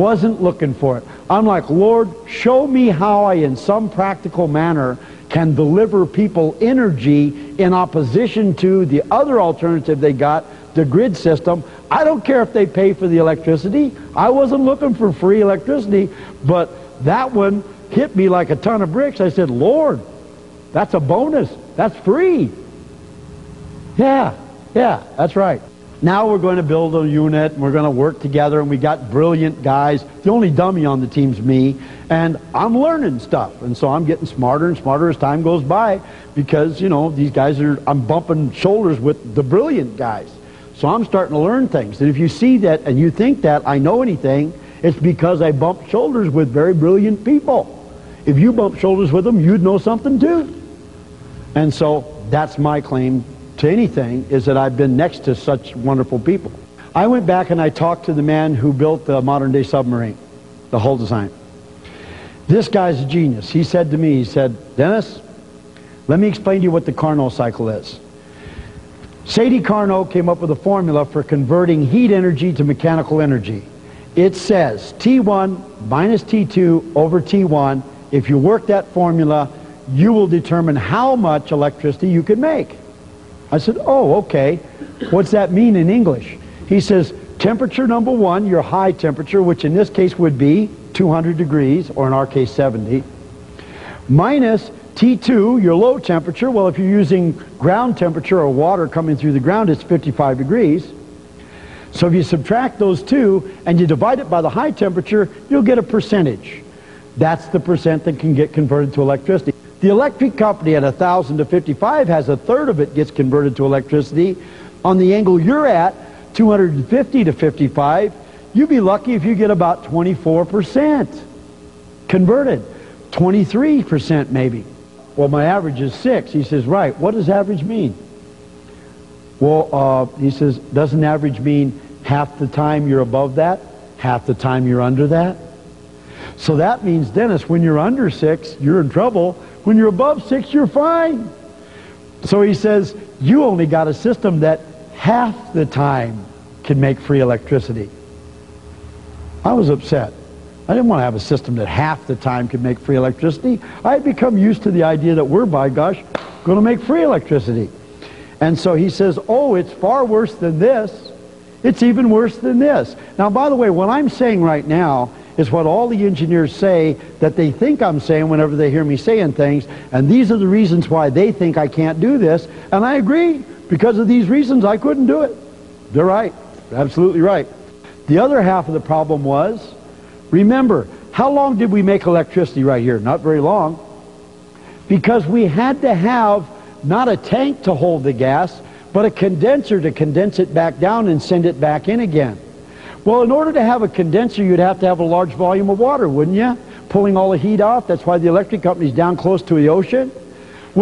I'm like, Lord, show me how I, in some practical manner, can deliver people energy in opposition to the other alternative they got, the grid system. I don't care if they pay for the electricity. I wasn't looking for free electricity, but that one hit me like a ton of bricks. I said, Lord, that's a bonus. That's free. Yeah, that's right. Now we're going to build a unit, and we're going to work together, and we got brilliant guys. The only dummy on the team's me, and I'm learning stuff, and so I'm getting smarter and smarter as time goes by, because, you know, these guys I'm bumping shoulders with the brilliant guys. So I'm starting to learn things, and if you see that and you think that I know anything, it's because I bump shoulders with very brilliant people. If you bump shoulders with them, you'd know something too. And so that's my claim to anything, is that I've been next to such wonderful people. I went back and I talked to the man who built the modern day submarine, the hull design. This guy's a genius. He said to me, he said, Dennis, let me explain to you what the Carnot cycle is. Sadie Carnot came up with a formula for converting heat energy to mechanical energy. It says T1 minus T2 over T1. If you work that formula, you will determine how much electricity you can make. I said, oh, okay. What's that mean in English? He says, temperature number 1, your high temperature, which in this case would be 200 degrees, or in our case 70, minus T2, your low temperature. Well, if you're using ground temperature or water coming through the ground, it's 55 degrees. So if you subtract those two and you divide it by the high temperature, you'll get a percentage. That's the percent that can get converted to electricity. The electric company at 1,000 to 55 has 1/3 of it gets converted to electricity. On the angle you're at, 250 to 55, you'd be lucky if you get about 24% converted. 23% maybe. Well, my average is 6. He says, right, what does average mean? Well, he says, doesn't average mean half the time you're above that, half the time you're under that? So that means, Dennis, when you're under 6, you're in trouble. When you're above 6, you're fine. So he says, you only got a system that half the time can make free electricity. I was upset. I didn't want to have a system that half the time could make free electricity. I had become used to the idea that we're, by gosh, going to make free electricity. And so he says, oh, it's far worse than this. It's even worse than this. Now, by the way, what I'm saying right now is what all the engineers say that they think I'm saying whenever they hear me saying things, and these are the reasons why they think I can't do this, and I agree. Because of these reasons, I couldn't do it. They're right. They're absolutely right. The other half of the problem was, remember, how long did we make electricity right here? Not very long. Because we had to have not a tank to hold the gas, but a condenser to condense it back down and send it back in again. Well, in order to have a condenser, you'd have to have a large volume of water, wouldn't you? Pulling all the heat off. That's why the electric company's down close to the ocean. Well,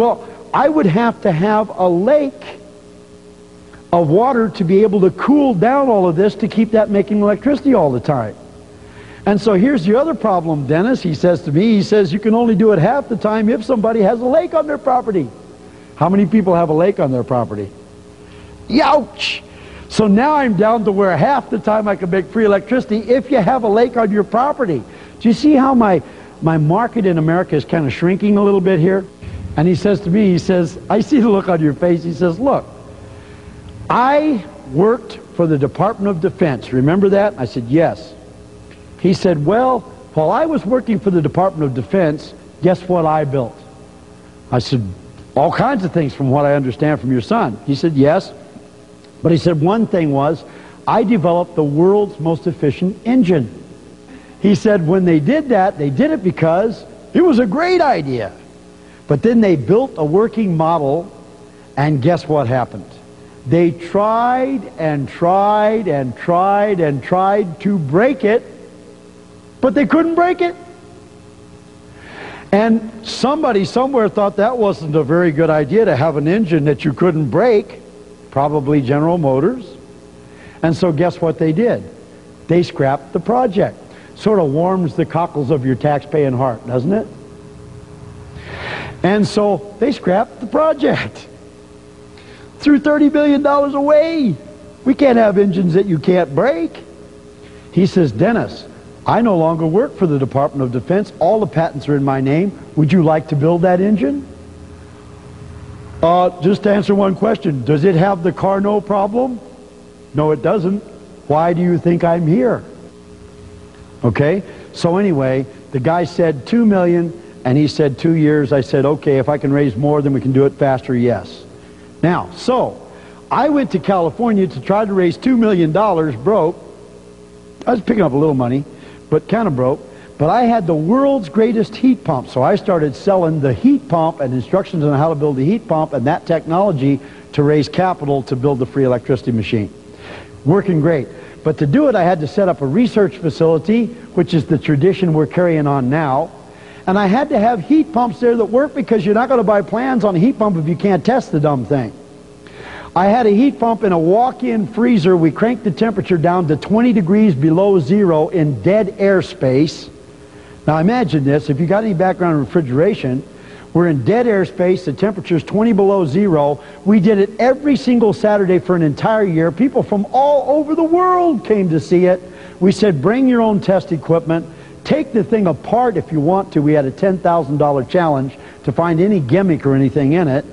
I would have to have a lake of water to be able to cool down all of this to keep that making electricity all the time. And so here's the other problem, Dennis. He says to me, he says, you can only do it half the time if somebody has a lake on their property. How many people have a lake on their property? Youch! So now I'm down to where half the time I can make free electricity if you have a lake on your property. Do you see how my market in America is kind of shrinking a little bit here? And he says to me, he says, I see the look on your face. He says, look, I worked for the Department of Defense. Remember that? I said, yes. He said, well, while I was working for the Department of Defense, guess what I built? I said, all kinds of things from what I understand from your son. He said, yes. But he said, one thing was, I developed the world's most efficient engine. He said, when they did that, they did it because it was a great idea. But then they built a working model, and guess what happened? They tried and tried and tried and tried to break it, but they couldn't break it. And somebody somewhere thought that wasn't a very good idea to have an engine that you couldn't break, probably General Motors. And so guess what they did? They scrapped the project. Sort of warms the cockles of your tax-paying heart, doesn't it? And so they scrapped the project. Threw $30 billion away. We can't have engines that you can't break. He says, Dennis, I no longer work for the Department of Defense. All the patents are in my name. Would you like to build that engine? Just to answer one question, does it have the Carnot problem? No, it doesn't. Why do you think I'm here? Okay, so anyway, the guy said $2 million, and he said 2 years. I said, okay, if I can raise more, then we can do it faster, yes. Now, so I went to California to try to raise $2 million, broke. I was picking up a little money, but kind of broke. But I had the world's greatest heat pump, so I started selling the heat pump and instructions on how to build a heat pump and that technology to raise capital to build the free electricity machine. Working great. But to do it, I had to set up a research facility, which is the tradition we're carrying on now. And I had to have heat pumps there that work, because you're not going to buy plans on a heat pump if you can't test the dumb thing. I had a heat pump in a walk-in freezer. We cranked the temperature down to 20 degrees below zero in dead airspace. Now imagine this, if you got any background in refrigeration, we're in dead airspace, the temperature's 20 below zero. We did it every single Saturday for an entire year. People from all over the world came to see it. We said, bring your own test equipment, take the thing apart if you want to. We had a $10,000 challenge to find any gimmick or anything in it.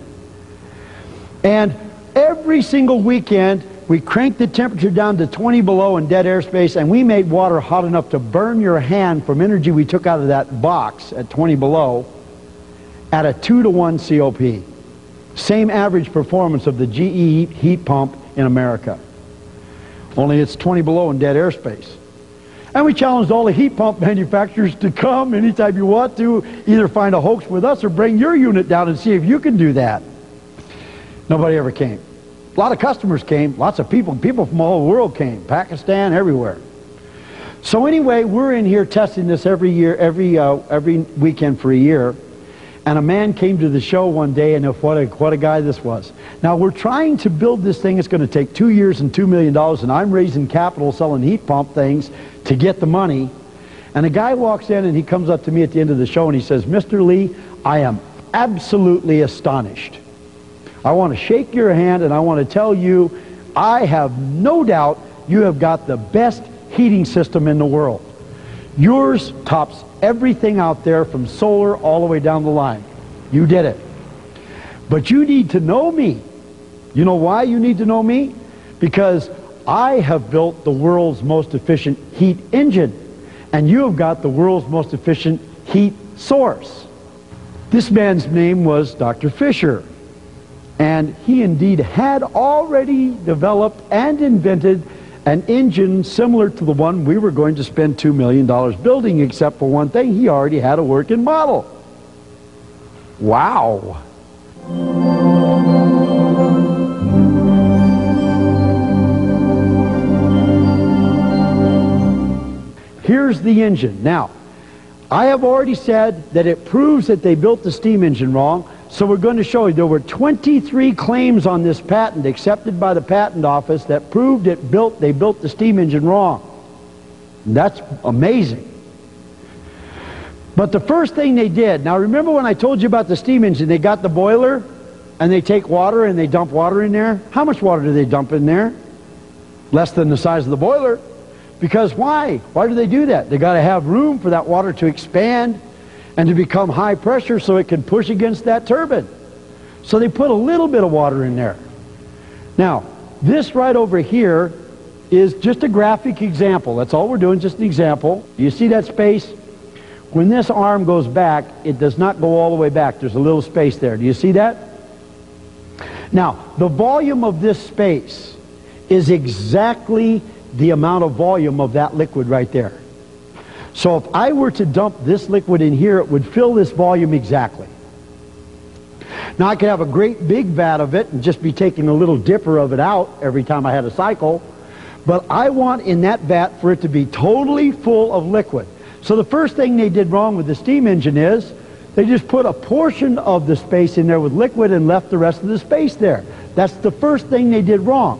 And every single weekend, we cranked the temperature down to 20 below in dead airspace, and we made water hot enough to burn your hand from energy we took out of that box at 20 below at a 2-to-1 COP. Same average performance of the GE heat pump in America. Only it's 20 below in dead airspace. And we challenged all the heat pump manufacturers to come anytime you want to, either find a hoax with us or bring your unit down and see if you can do that. Nobody ever came. A lot of customers came, lots of people from all over the world came, Pakistan, everywhere. So anyway, we're in here testing this every year, every weekend for a year. And a man came to the show one day, and what a guy this was. Now we're trying to build this thing. It's going to take 2 years and $2 million, and I'm raising capital selling heat pump things to get the money. And a guy walks in, and he comes up to me at the end of the show, and he says, Mr. Lee, I am absolutely astonished. I want to shake your hand, and I want to tell you, I have no doubt you have got the best heating system in the world. Yours tops everything out there from solar all the way down the line. You did it. But you need to know me. You know why you need to know me? Because I have built the world's most efficient heat engine, and you have got the world's most efficient heat source. This man's name was Dr. Fisher. And he indeed had already developed and invented an engine similar to the one we were going to spend $2 million building, except for one thing, he already had a working model. Wow. Here's the engine. Now, I have already said that it proves that they built the steam engine wrong. So we're going to show you there were 23 claims on this patent accepted by the patent office that proved they built the steam engine wrong. And that's amazing. But the first thing they did, now remember when I told you about the steam engine, they got the boiler and they take water and they dump water in there. How much water do they dump in there? Less than the size of the boiler. Because why? Why do they do that? They got to have room for that water to expand and to become high pressure so it can push against that turbine. So they put a little bit of water in there. Now, this right over here is just a graphic example. That's all we're doing, just an example. You see that space? When this arm goes back, it does not go all the way back. There's a little space there. Do you see that? Now, the volume of this space is exactly the amount of volume of that liquid right there. So if I were to dump this liquid in here, it would fill this volume exactly. Now I could have a great big vat of it and just be taking a little dipper of it out every time I had a cycle, but I want in that vat for it to be totally full of liquid. So the first thing they did wrong with the steam engine is they just put a portion of the space in there with liquid and left the rest of the space there. That's the first thing they did wrong.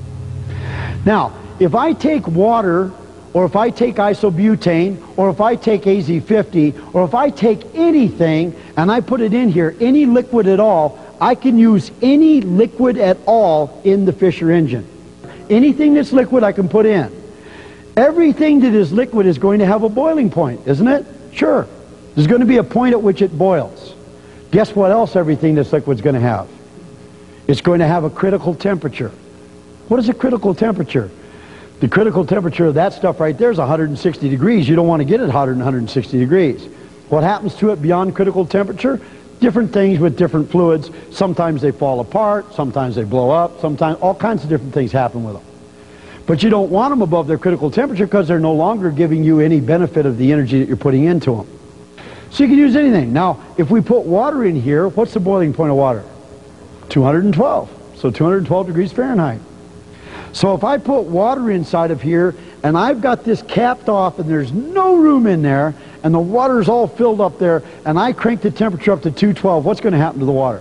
Now, if I take water, or if I take isobutane, or if I take AZ50, or if I take anything and I put it in here, any liquid at all, I can use any liquid at all in the Fisher engine. Anything that's liquid I can put in. Everything that is liquid is going to have a boiling point, isn't it? Sure. There's going to be a point at which it boils. Guess what else everything that's liquid is going to have? It's going to have a critical temperature. What is a critical temperature? The critical temperature of that stuff right there is 160 degrees. You don't want to get it hotter than 160 degrees. What happens to it beyond critical temperature? Different things with different fluids. Sometimes they fall apart, sometimes they blow up, sometimes all kinds of different things happen with them. But you don't want them above their critical temperature because they're no longer giving you any benefit of the energy that you're putting into them. So you can use anything. Now, if we put water in here, what's the boiling point of water? 212. So 212 degrees Fahrenheit. So if I put water inside of here and I've got this capped off and there's no room in there and the water's all filled up there and I crank the temperature up to 212, what's going to happen to the water?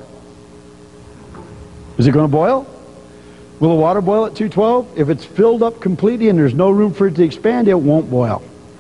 Is it going to boil? Will the water boil at 212? If it's filled up completely and there's no room for it to expand, it won't boil.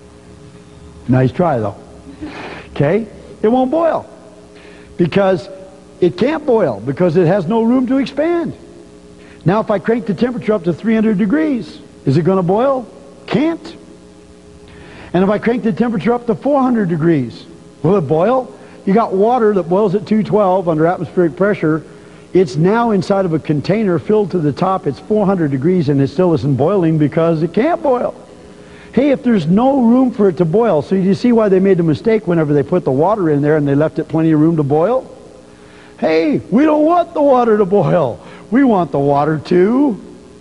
Nice try though. Okay? It won't boil because it can't boil because it has no room to expand. Now if I crank the temperature up to 300 degrees, is it going to boil? Can't. And if I crank the temperature up to 400 degrees, will it boil? You got water that boils at 212 under atmospheric pressure. It's now inside of a container filled to the top. It's 400 degrees and it still isn't boiling because it can't boil. Hey, if there's no room for it to boil, so you see why they made the mistake whenever they put the water in there and they left it plenty of room to boil? Hey, we don't want the water to boil. We want the water to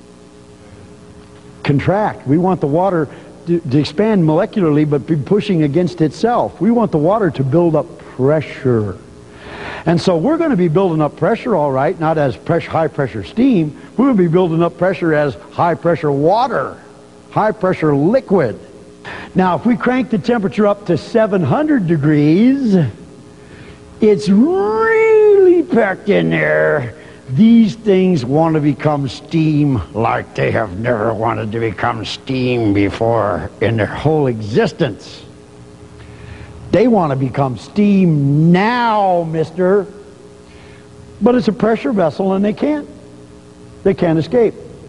contract. We want the water to expand molecularly but be pushing against itself. We want the water to build up pressure. And so we're going to be building up pressure, all right, not as high pressure steam. We're going to be building up pressure as high pressure water, high pressure liquid. Now if we crank the temperature up to 700 degrees, it's really packed in there. These things want to become steam like they have never wanted to become steam before in their whole existence. They want to become steam now, mister. But it's a pressure vessel and they can't. They can't escape.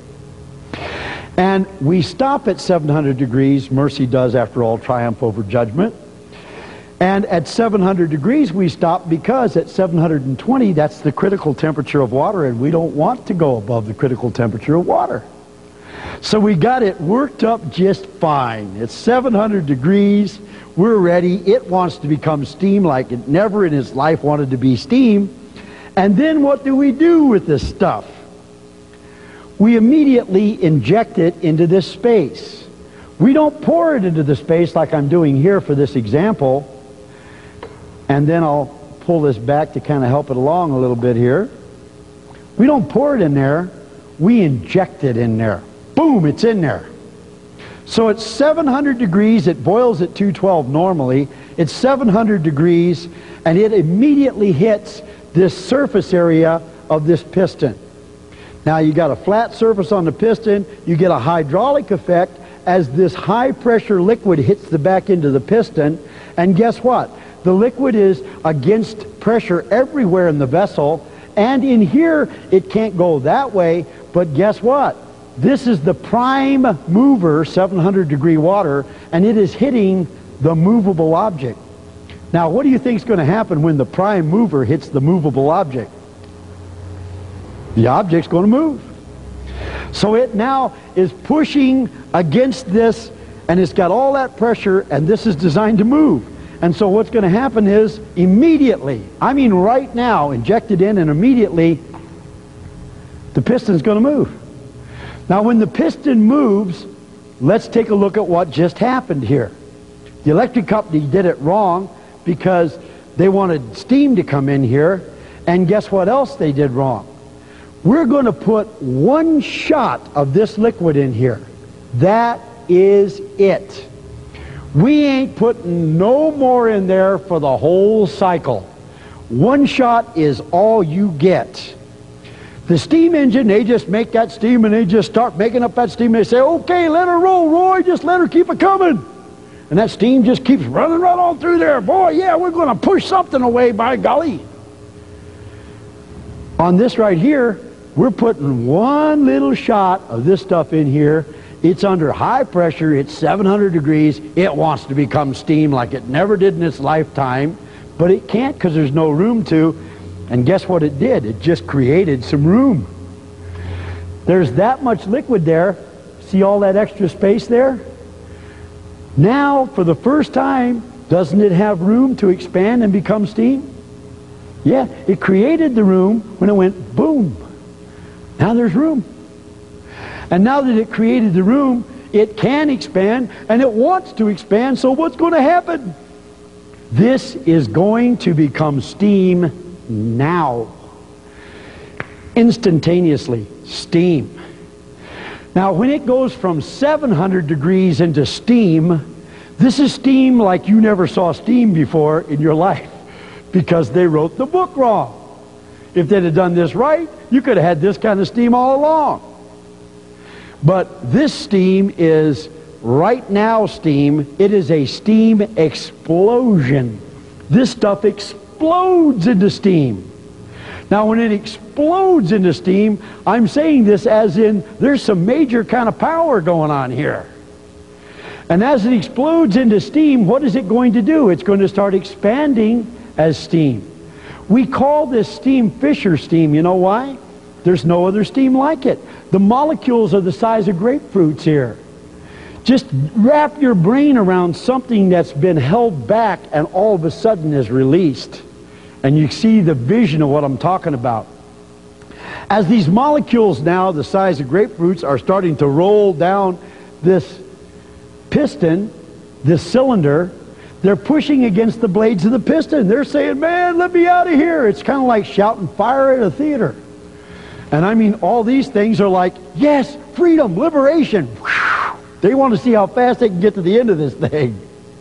And we stop at 700 degrees. Mercy does, after all, triumph over judgment. And at 700 degrees we stop because at 720 that's the critical temperature of water and we don't want to go above the critical temperature of water. So we got it worked up just fine. It's 700 degrees. We're ready. It wants to become steam like it never in its life wanted to be steam. And then what do we do with this stuff? We immediately inject it into this space. We don't pour it into the space like I'm doing here for this example. And then I'll pull this back to kind of help it along a little bit here. We don't pour it in there. We inject it in there. Boom, it's in there. So at 700 degrees, it boils at 212 normally. It's 700 degrees, and it immediately hits this surface area of this piston. Now you got a flat surface on the piston, you get a hydraulic effect as this high pressure liquid hits the back end of the piston, and guess what? The liquid is against pressure everywhere in the vessel, and in here it can't go that way, but guess what? This is the prime mover, 700 degree water, and it is hitting the movable object. Now what do you think is going to happen when the prime mover hits the movable object? The object's going to move. So it now is pushing against this, and it's got all that pressure, and this is designed to move. And so what's going to happen is immediately, I mean right now, inject it in, and immediately the piston's going to move. Now when the piston moves, let's take a look at what just happened here. The electric company did it wrong because they wanted steam to come in here, and guess what else they did wrong? We're going to put one shot of this liquid in here. That is it. We ain't putting no more in there for the whole cycle. One shot is all you get. The steam engine, they just make that steam and they just start making up that steam. They say, okay, let her roll, Roy, just let her keep it coming. And that steam just keeps running right on through there. Boy, yeah, we're going to push something away, by golly. On this right here, we're putting one little shot of this stuff in here. It's under high pressure. It's 700 degrees. It wants to become steam like it never did in its lifetime, but it can't because there's no room to. And guess what it did? It just created some room. There's that much liquid there. See all that extra space there? Now, for the first time, doesn't it have room to expand and become steam? Yeah, it created the room when it went boom. Now there's room. And now that it created the room, it can expand, and it wants to expand, so what's going to happen? This is going to become steam now. Instantaneously, steam. Now when it goes from 700 degrees into steam, this is steam like you never saw steam before in your life, because they wrote the book wrong. If they'd have done this right, you could have had this kind of steam all along. But this steam is right now steam. It is a steam explosion. This stuff explodes into steam. Now when it explodes into steam, I'm saying this as in there's some major kind of power going on here. And as it explodes into steam, what is it going to do? It's going to start expanding as steam. We call this steam Fisher steam. You know why? There's no other steam like it. The molecules are the size of grapefruits here. Just wrap your brain around something that's been held back and all of a sudden is released. And you see the vision of what I'm talking about. As these molecules now, the size of grapefruits, are starting to roll down this piston, this cylinder, they're pushing against the blades of the piston. They're saying, man, let me out of here. It's kind of like shouting fire at a theater. And I mean, all these things are like, yes, freedom, liberation. They want to see how fast they can get to the end of this thing.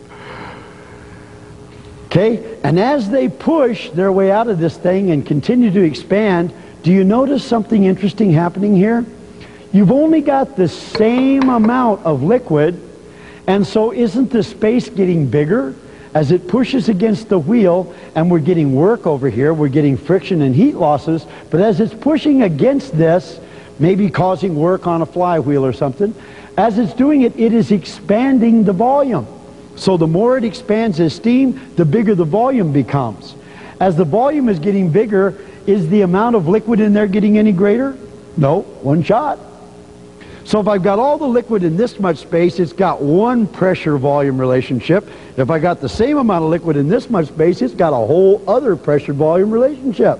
Okay? And as they push their way out of this thing and continue to expand, do you notice something interesting happening here? You've only got the same amount of liquid, and so isn't the space getting bigger as it pushes against the wheel? And we're getting work over here, we're getting friction and heat losses, but as it's pushing against this, maybe causing work on a flywheel or something, as it's doing it, it is expanding the volume. So the more it expands as steam, the bigger the volume becomes. As the volume is getting bigger, is the amount of liquid in there getting any greater? No, one shot. So if I've got all the liquid in this much space, it's got one pressure-volume relationship. If I got the same amount of liquid in this much space, it's got a whole other pressure-volume relationship.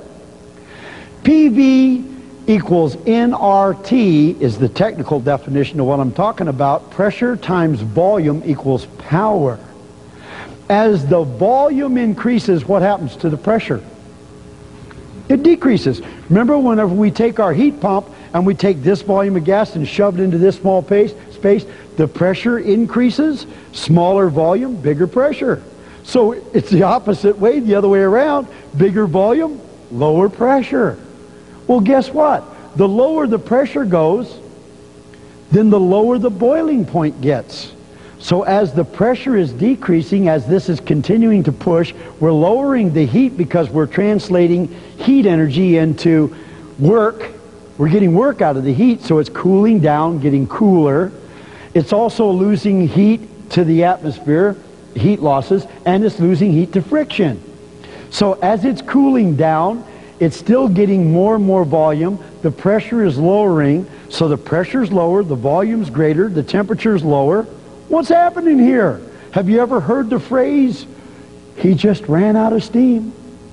PV equals nRT is the technical definition of what I'm talking about. Pressure times volume equals power. As the volume increases, what happens to the pressure? It decreases. Remember, whenever we take our heat pump and we take this volume of gas and shove it into this small space, the pressure increases. Smaller volume, bigger pressure. So it's the opposite way, the other way around. Bigger volume, Lower pressure. Well, guess what? The lower the pressure goes, then the lower the boiling point gets. So as the pressure is decreasing, as this is continuing to push, we're lowering the heat because we're translating heat energy into work. We're getting work out of the heat, so it's cooling down, getting cooler. It's also losing heat to the atmosphere, heat losses, and it's losing heat to friction. So as it's cooling down, it's still getting more and more volume. The pressure is lowering, so the pressure's lower, the volume's greater, the temperature's lower. What's happening here? Have you ever heard the phrase, he just ran out of steam?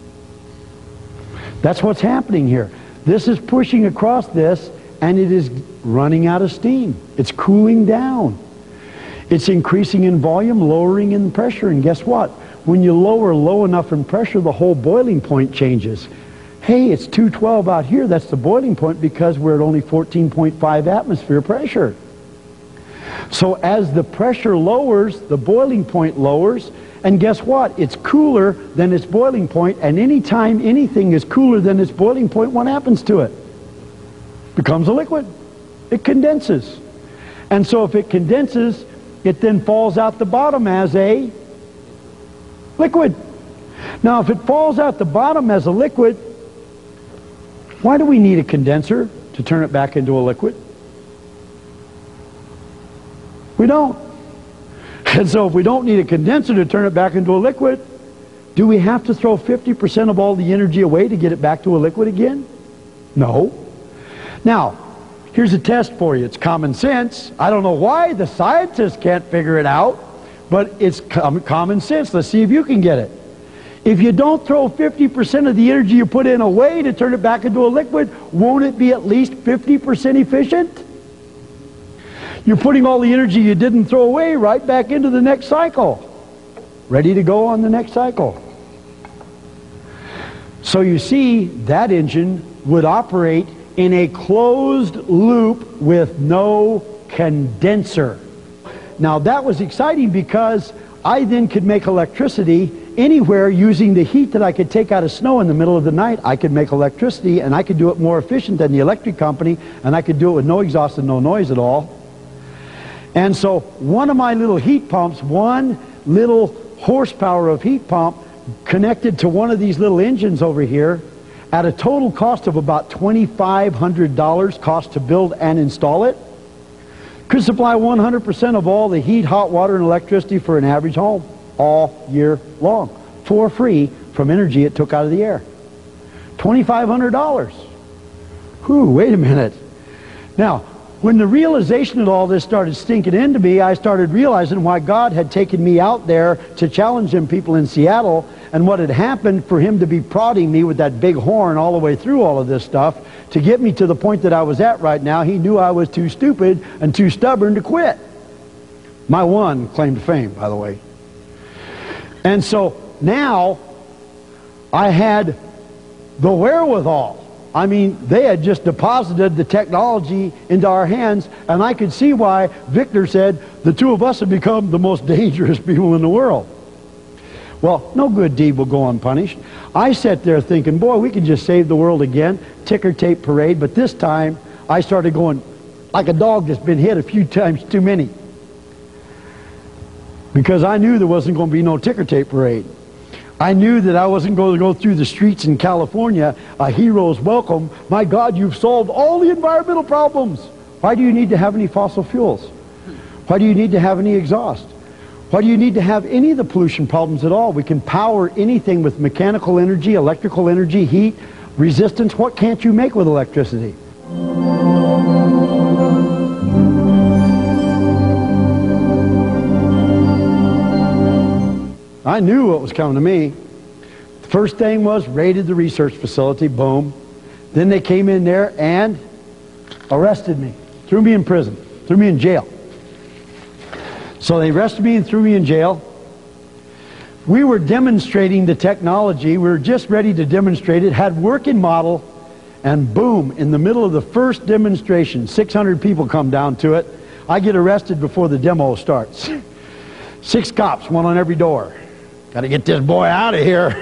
That's what's happening here. This is pushing across this, and it is running out of steam. It's cooling down. It's increasing in volume, lowering in pressure, and guess what? When you lower low enough in pressure, the whole boiling point changes. Hey, it's 212 out here. That's the boiling point because we're at only 14.5 atmosphere pressure. So as the pressure lowers, the boiling point lowers, and guess what? It's cooler than its boiling point, and anytime anything is cooler than its boiling point, what happens to it? Becomes a liquid. It condenses. And so if it condenses, it then falls out the bottom as a liquid. Now if it falls out the bottom as a liquid, why do we need a condenser to turn it back into a liquid? We don't. And so if we don't need a condenser to turn it back into a liquid, do we have to throw 50% of all the energy away to get it back to a liquid again? No. Now, here's a test for you. It's common sense. I don't know why the scientists can't figure it out, but it's common sense. Let's see if you can get it. If you don't throw 50% of the energy you put in away to turn it back into a liquid, won't it be at least 50% efficient? You're putting all the energy you didn't throw away right back into the next cycle. Ready to go on the next cycle. So you see, that engine would operate in a closed loop with no condenser. Now that was exciting because I then could make electricity anywhere using the heat that I could take out of snow in the middle of the night. I could make electricity, and I could do it more efficient than the electric company, and I could do it with no exhaust and no noise at all. And so one of my little heat pumps, one little horsepower of heat pump connected to one of these little engines over here at a total cost of about $2,500 cost to build and install it, could supply 100% of all the heat, hot water, and electricity for an average home all year long for free from energy it took out of the air. $2,500. Whew, wait a minute. Now, when the realization of all this started stinking into me, I started realizing why God had taken me out there to challenge them people in Seattle, and what had happened for him to be prodding me with that big horn all the way through all of this stuff to get me to the point that I was at right now. He knew I was too stupid and too stubborn to quit. My one claim to fame, by the way. And so now I had the wherewithal. I mean, they had just deposited the technology into our hands, and I could see why Victor said the two of us have become the most dangerous people in the world. Well, no good deed will go unpunished. I sat there thinking, boy, we can just save the world again, ticker tape parade, but this time I started going like a dog that's been hit a few times too many. Because I knew there wasn't going to be no ticker tape parade. I knew that I wasn't going to go through the streets in California, a hero's welcome. My God, you've solved all the environmental problems. Why do you need to have any fossil fuels? Why do you need to have any exhaust? Why do you need to have any of the pollution problems at all? We can power anything with mechanical energy, electrical energy, heat, resistance. What can't you make with electricity? I knew what was coming to me. The first thing was raided the research facility, boom. Then they came in there and arrested me, threw me in prison, threw me in jail. So they arrested me and threw me in jail. We were demonstrating the technology. We were just ready to demonstrate it, had working model, and boom, in the middle of the first demonstration, 600 people come down to it. I get arrested before the demo starts. 6 cops, one on every door. Got to get this boy out of here.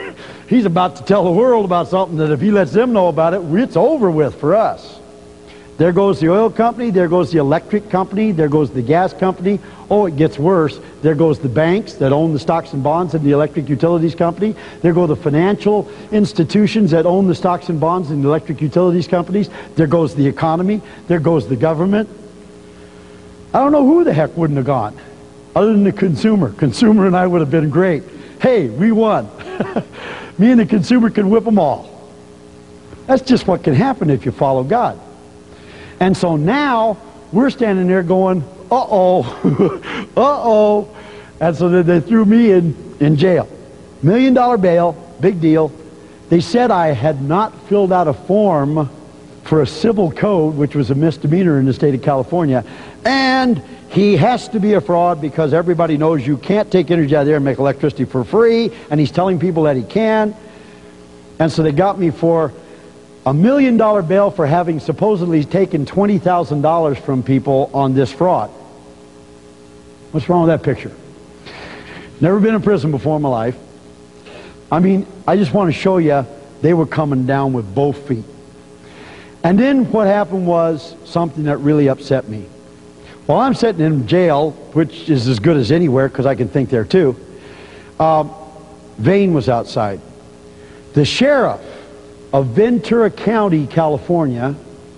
he's about to tell the world about something that if he lets them know about it, it's over with for us. There goes the oil company, there goes the electric company, there goes the gas company. Oh, it gets worse. There goes the banks that own the stocks and bonds in the electric utilities company. There go the financial institutions that own the stocks and bonds in the electric utilities companies. There goes the economy. There goes the government. I don't know who the heck wouldn't have gone, other than the consumer. Consumer and I would have been great. Hey, we won. Me and the consumer can whip them all. That's just what can happen if you follow God. And so now we're standing there going, uh-oh, uh-oh. And so they threw me in jail. $1 million bail, big deal. They said I had not filled out a form for a civil code, which was a misdemeanor in the state of California. And he has to be a fraud because everybody knows you can't take energy out of there and make electricity for free. And he's telling people that he can. And so they got me for $1 million bail for having supposedly taken $20,000 from people on this fraud. What's wrong with that picture? Never been in prison before in my life. I mean, I just want to show you they were coming down with both feet. And then what happened was something that really upset me. While I'm sitting in jail, which is as good as anywhere because I can think there too, Vane was outside. The sheriff of Ventura County, California,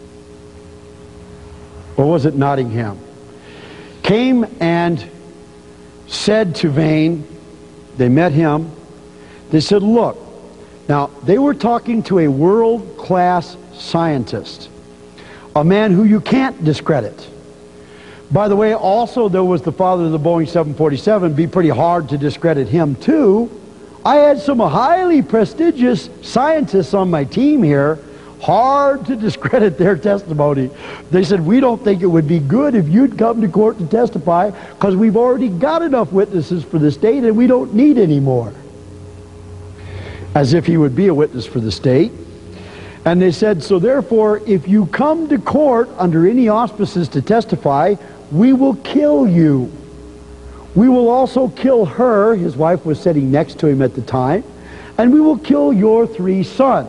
or was it Nottingham, came and said to Vane, they met him, they said, look, now they were talking to a world-class scientist, a man who you can't discredit. By the way, also there was the father of the Boeing 747, be pretty hard to discredit him too. I had some highly prestigious scientists on my team here, hard to discredit their testimony. They said, we don't think it would be good if you'd come to court to testify because we've already got enough witnesses for the state and we don't need any more. As if he would be a witness for the state. And they said, so therefore, if you come to court under any auspices to testify, we will kill you. We will also kill her, his wife was sitting next to him at the time, and we will kill your 3 sons.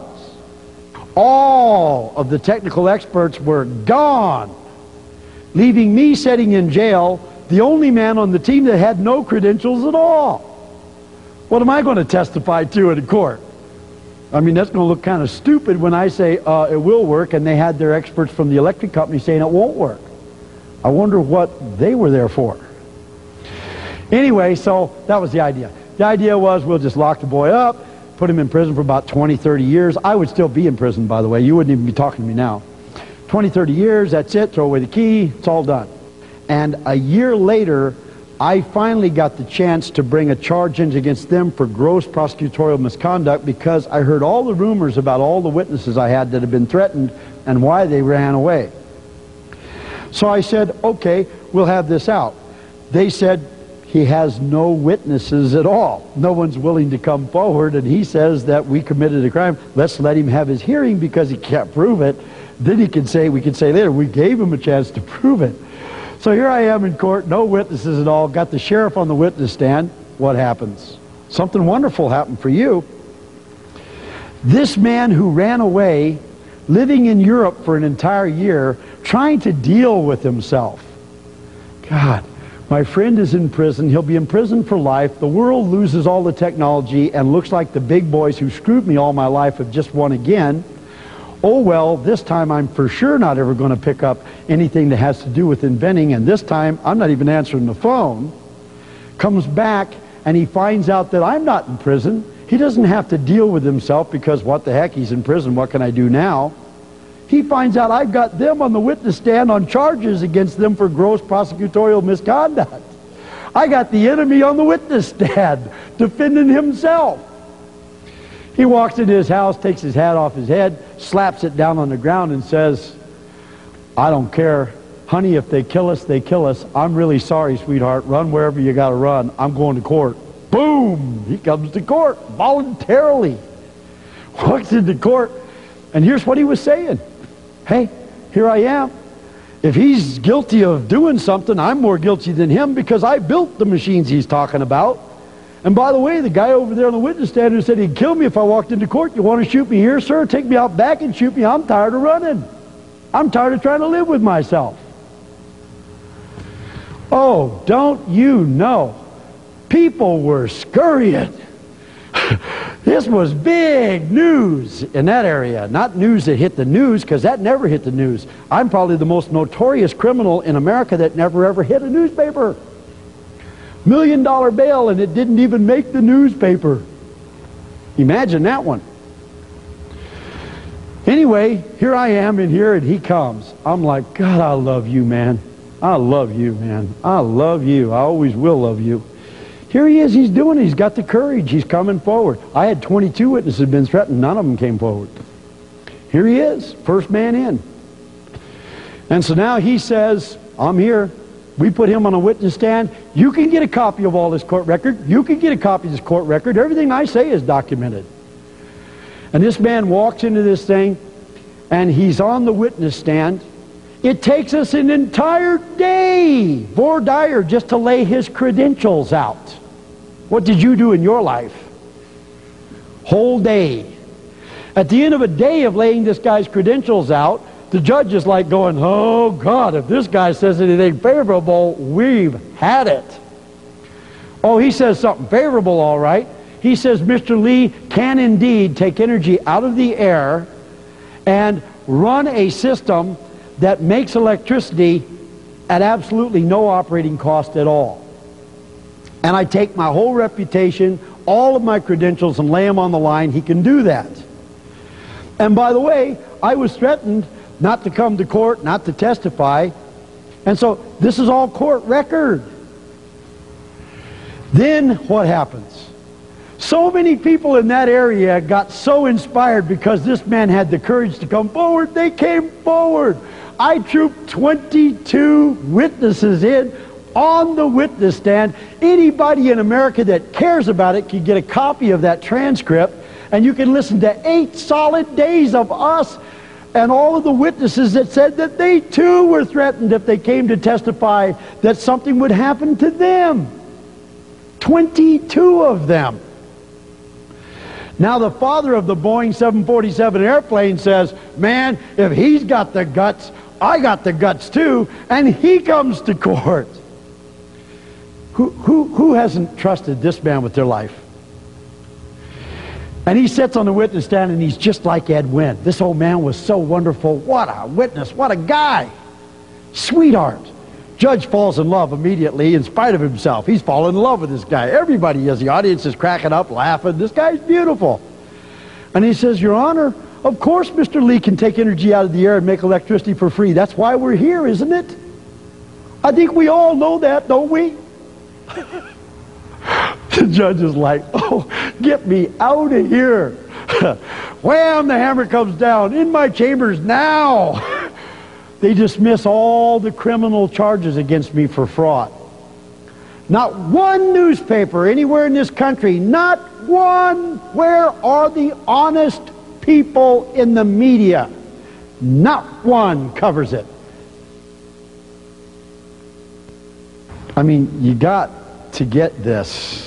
All of the technical experts were gone, leaving me sitting in jail, the only man on the team that had no credentials at all. What am I going to testify to in court? I mean, that's going to look kind of stupid when I say it will work, and they had their experts from the electric company saying it won't work. I wonder what they were there for. Anyway, so that was the idea. The idea was we'll just lock the boy up, put him in prison for about 20, 30 years. I would still be in prison, by the way. You wouldn't even be talking to me now. 20, 30 years, that's it. Throw away the key. It's all done. And a year later, I finally got the chance to bring a charge in against them for gross prosecutorial misconduct because I heard all the rumors about all the witnesses I had that had been threatened and why they ran away. So I said, okay, we'll have this out. They said, he has no witnesses at all. No one's willing to come forward, and he says that we committed a crime. Let's let him have his hearing because he can't prove it. Then he can say, we can say later, we gave him a chance to prove it. So here I am in court, no witnesses at all, got the sheriff on the witness stand. What happens? Something wonderful happened for you. This man who ran away, living in Europe for an entire year, trying to deal with himself. God. My friend is in prison. He'll be in prison for life. The world loses all the technology and looks like the big boys who screwed me all my life have just won again. Oh well, this time I'm for sure not ever going to pick up anything that has to do with inventing, and this time I'm not even answering the phone. Comes back and he finds out that I'm not in prison. He doesn't have to deal with himself because what the heck, he's in prison. What can I do now? He finds out I've got them on the witness stand on charges against them for gross prosecutorial misconduct. I got the enemy on the witness stand defending himself. He walks into his house, takes his hat off his head, slaps it down on the ground and says, I don't care. Honey, if they kill us, they kill us. I'm really sorry, sweetheart. Run wherever you got to run. I'm going to court. Boom! He comes to court voluntarily. Walks into court, and here's what he was saying. Hey, here I am. If he's guilty of doing something, I'm more guilty than him because I built the machines he's talking about. And by the way, the guy over there on the witness stand who said he'd kill me if I walked into court, you want to shoot me here, sir? Take me out back and shoot me. I'm tired of running. I'm tired of trying to live with myself. Oh, don't you know? People were scurrying. This was big news in that area. Not news that hit the news, because that never hit the news. I'm probably the most notorious criminal in America that never ever hit a newspaper. $1 million bail, and it didn't even make the newspaper. Imagine that one. Anyway, here I am in here, and he comes. I'm like, God, I love you, man. I love you, man. I love you. I always will love you. Here he is. He's doing it. He's got the courage. He's coming forward. I had 22 witnesses been threatened. None of them came forward. Here he is, first man in. And so now he says, I'm here. We put him on a witness stand. You can get a copy of all this court record. You can get a copy of this court record. Everything I say is documented. And this man walks into this thing, and he's on the witness stand. It takes us an entire day, voir dire, just to lay his credentials out. What did you do in your life? Whole day. At the end of a day of laying this guy's credentials out, the judge is like going, oh God, if this guy says anything favorable, we've had it. Oh, he says something favorable, all right. He says Mr. Lee can indeed take energy out of the air and run a system that makes electricity at absolutely no operating cost at all. And I take my whole reputation, all of my credentials, and lay them on the line. He can do that. And by the way, I was threatened not to come to court, not to testify. And so this is all court record. Then what happens? So many people in that area got so inspired because this man had the courage to come forward. They came forward. I trooped 22 witnesses in on the witness stand. Anybody in America that cares about it can get a copy of that transcript, and you can listen to 8 solid days of us and all of the witnesses that said that they too were threatened if they came to testify that something would happen to them. 22 of them. Now the father of the Boeing 747 airplane says, man, if he's got the guts, I got the guts too, and he comes to court. Who hasn't trusted this man with their life? And he sits on the witness stand, and he's just like Ed Wynn. This old man was so wonderful. What a witness. What a guy. Sweetheart. Judge falls in love immediately in spite of himself. He's fallen in love with this guy. Everybody is. The audience is cracking up, laughing. This guy's beautiful. And he says, Your Honor, of course Mr. Lee can take energy out of the air and make electricity for free. That's why we're here, isn't it? I think we all know that, don't we? The judge is like, oh, get me out of here. Wham, the hammer comes down. In my chambers now. They dismiss all the criminal charges against me for fraud. Not one newspaper anywhere in this country, not one. Where are the honest people in the media? Not one covers it. I mean, you got to get this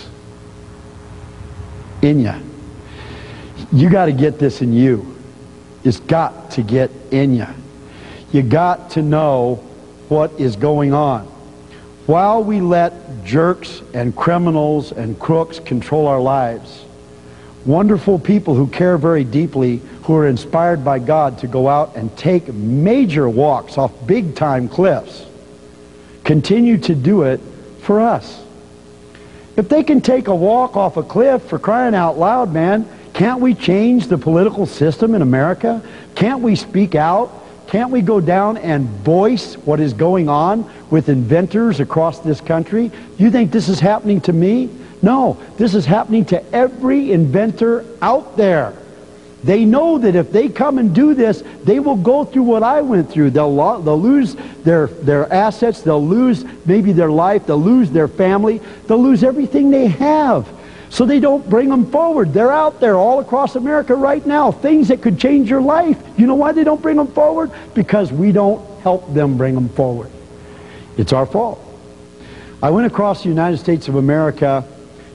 in you. You got to get this in you. It's got to get in you. You got to know what is going on. While we let jerks and criminals and crooks control our lives, wonderful people who care very deeply, who are inspired by God to go out and take major walks off big-time cliffs, continue to do it for us. If they can take a walk off a cliff, for crying out loud, man, can't we change the political system in America? Can't we speak out? Can't we go down and voice what is going on with inventors across this country? You think this is happening to me? No, this is happening to every inventor out there. They know that if they come and do this, they will go through what I went through. They'll lose their assets, they'll lose maybe their life, they'll lose their family, they'll lose everything they have. So they don't bring them forward. They're out there all across America right now, things that could change your life. You know why they don't bring them forward? Because we don't help them bring them forward. It's our fault. I went across the United States of America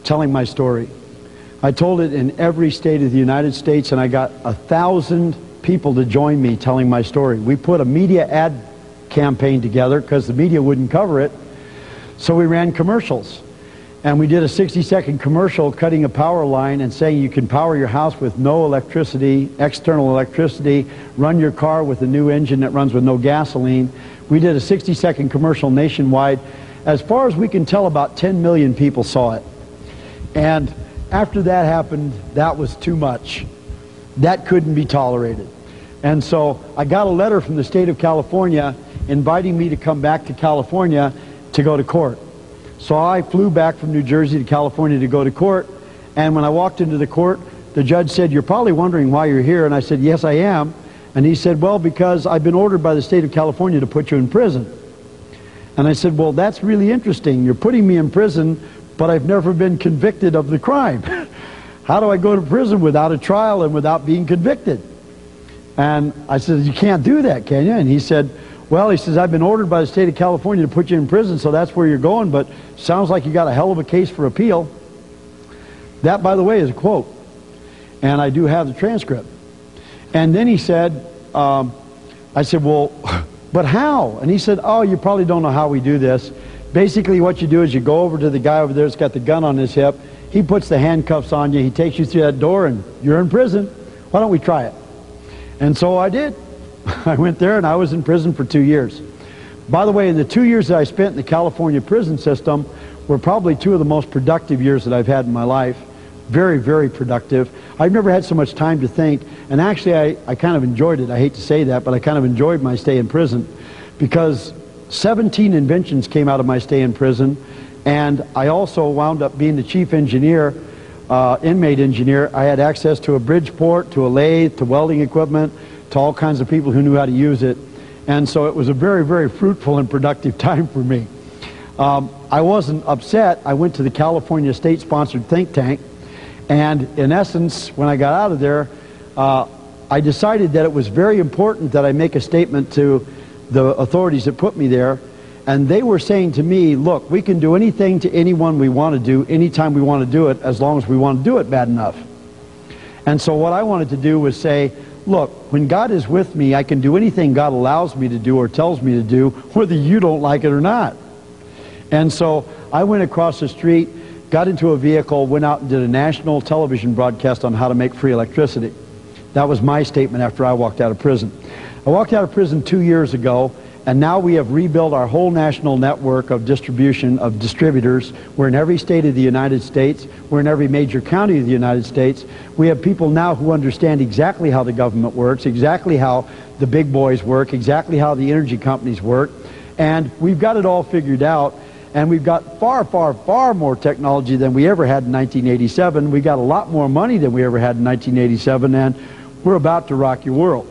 telling my story. I told it in every state of the United States, and I got 1,000 people to join me telling my story. We put a media ad campaign together because the media wouldn't cover it, so we ran commercials. And we did a 60-second commercial cutting a power line and saying you can power your house with no electricity, external electricity, run your car with a new engine that runs with no gasoline. We did a 60-second commercial nationwide. As far as we can tell, about 10 million people saw it. And after that happened, that was too much. That couldn't be tolerated. And so I got a letter from the state of California inviting me to come back to California to go to court. So I flew back from New Jersey to California to go to court, and when I walked into the court, the judge said, "You're probably wondering why you're here," and I said, "Yes, I am." And he said, "Well, because I've been ordered by the state of California to put you in prison." And I said, "Well, that's really interesting. You're putting me in prison, but I've never been convicted of the crime. How do I go to prison without a trial and without being convicted?" And I said, "You can't do that, can you?" And he said, "Well," he says, "I've been ordered by the state of California to put you in prison, so that's where you're going, but sounds like you got a hell of a case for appeal." That, by the way, is a quote, and I do have the transcript. And then he said, I said, "Well, but how?" And he said, "Oh, you probably don't know how we do this. Basically, what you do is you go over to the guy over there that's got the gun on his hip. He puts the handcuffs on you. He takes you through that door, and you're in prison. Why don't we try it?" And so I did. I went there, and I was in prison for 2 years. By the way, the 2 years that I spent in the California prison system were probably two of the most productive years that I've had in my life. Very, very productive. I've never had so much time to think, and actually I kind of enjoyed it. I hate to say that, but I kind of enjoyed my stay in prison because 17 inventions came out of my stay in prison, and I also wound up being the chief engineer, inmate engineer. I had access to a Bridgeport, to a lathe, to welding equipment, to all kinds of people who knew how to use it. And so it was a very, very fruitful and productive time for me. I wasn't upset. I went to the California state-sponsored think tank, and in essence, when I got out of there, I decided that it was very important that I make a statement to the authorities that put me there, and they were saying to me, "Look, we can do anything to anyone we want to do, anytime we want to do it, as long as we want to do it bad enough." And so what I wanted to do was say, "Look, when God is with me, I can do anything God allows me to do or tells me to do, whether you don't like it or not." And so I went across the street, got into a vehicle, went out and did a national television broadcast on how to make free electricity. That was my statement after I walked out of prison. I walked out of prison 2 years ago, and now we have rebuilt our whole national network of distribution of distributors. We're in every state of the United States. We're in every major county of the United States. We have people now who understand exactly how the government works, exactly how the big boys work, exactly how the energy companies work. And we've got it all figured out. And we've got far, far, far more technology than we ever had in 1987. We got a lot more money than we ever had in 1987. And we're about to rock your world.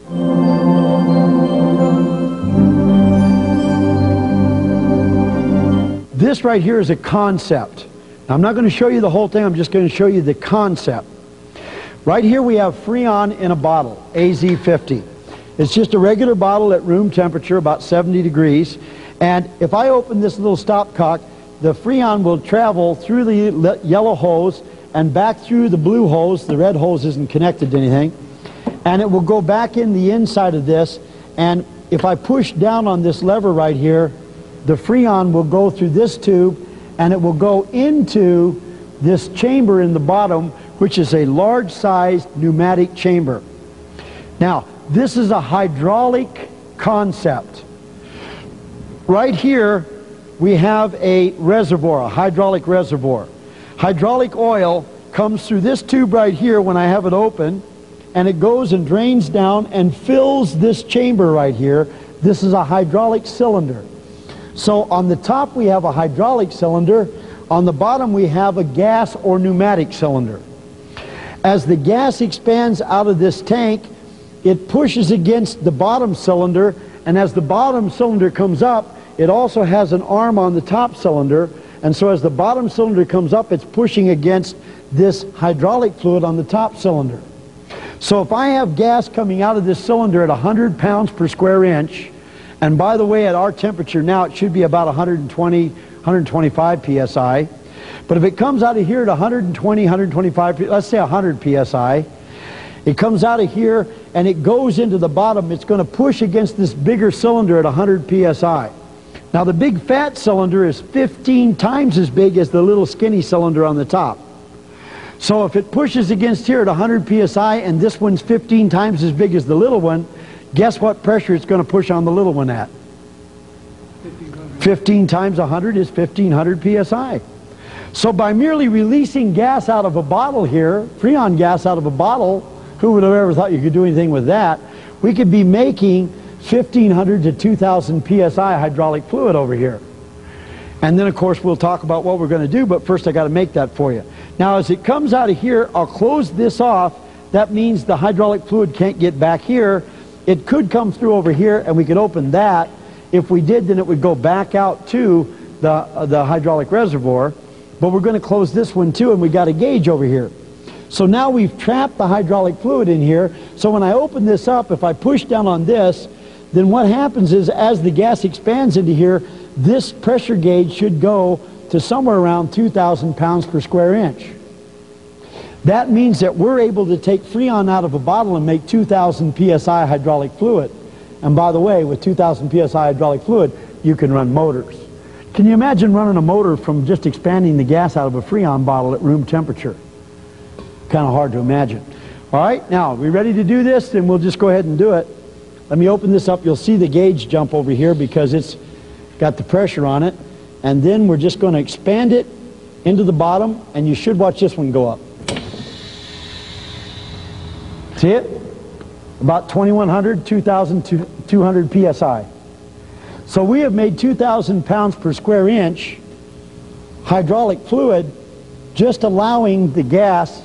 This right here is a concept. Now, I'm not going to show you the whole thing. I'm just going to show you the concept. Right here we have Freon in a bottle, AZ50. It's just a regular bottle at room temperature, about 70 degrees. And if I open this little stopcock, the Freon will travel through the yellow hose and back through the blue hose. The red hose isn't connected to anything. And it will go back in the inside of this. And if I push down on this lever right here, the Freon will go through this tube, and it will go into this chamber in the bottom, which is a large-sized pneumatic chamber. Now, this is a hydraulic concept. Right here, we have a reservoir, a hydraulic reservoir. Hydraulic oil comes through this tube right here when I have it open, and it goes and drains down and fills this chamber right here. This is a hydraulic cylinder. So on the top we have a hydraulic cylinder. On the bottom we have a gas or pneumatic cylinder. As the gas expands out of this tank, it pushes against the bottom cylinder, and as the bottom cylinder comes up, it also has an arm on the top cylinder, and so as the bottom cylinder comes up, it's pushing against this hydraulic fluid on the top cylinder. So if I have gas coming out of this cylinder at 100 pounds per square inch, and by the way, at our temperature now, it should be about 120, 125 psi. But if it comes out of here at 120, 125, let's say 100 psi, it comes out of here and it goes into the bottom, it's going to push against this bigger cylinder at 100 psi. Now the big fat cylinder is 15 times as big as the little skinny cylinder on the top. So if it pushes against here at 100 psi and this one's 15 times as big as the little one, guess what pressure it's going to push on the little one at? 15 times 100 is 1500 psi. So by merely releasing gas out of a bottle here, Freon gas out of a bottle, who would have ever thought you could do anything with that? We could be making 1500 to 2000 psi hydraulic fluid over here. And then of course we'll talk about what we're going to do, but first I got to make that for you. Now as it comes out of here, I'll close this off. That means the hydraulic fluid can't get back here. It could come through over here and we could open that. If we did, then it would go back out to the hydraulic reservoir. But we're going to close this one too, and we got a gauge over here. So now we've trapped the hydraulic fluid in here. So when I open this up, if I push down on this, then what happens is as the gas expands into here, this pressure gauge should go to somewhere around 2,000 pounds per square inch. That means that we're able to take Freon out of a bottle and make 2,000 psi hydraulic fluid. And by the way, with 2,000 psi hydraulic fluid, you can run motors. Can you imagine running a motor from just expanding the gas out of a Freon bottle at room temperature? Kind of hard to imagine. All right, now, are we ready to do this? Then we'll just go ahead and do it. Let me open this up. You'll see the gauge jump over here because it's got the pressure on it. And then we're just going to expand it into the bottom, and you should watch this one go up. See it? About 2100, 2200 psi. So we have made 2,000 pounds per square inch hydraulic fluid just allowing the gas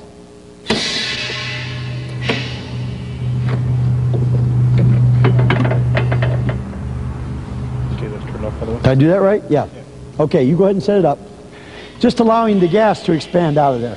Did I do that right? Yeah. Okay, you go ahead and set it up. Just allowing the gas to expand out of there.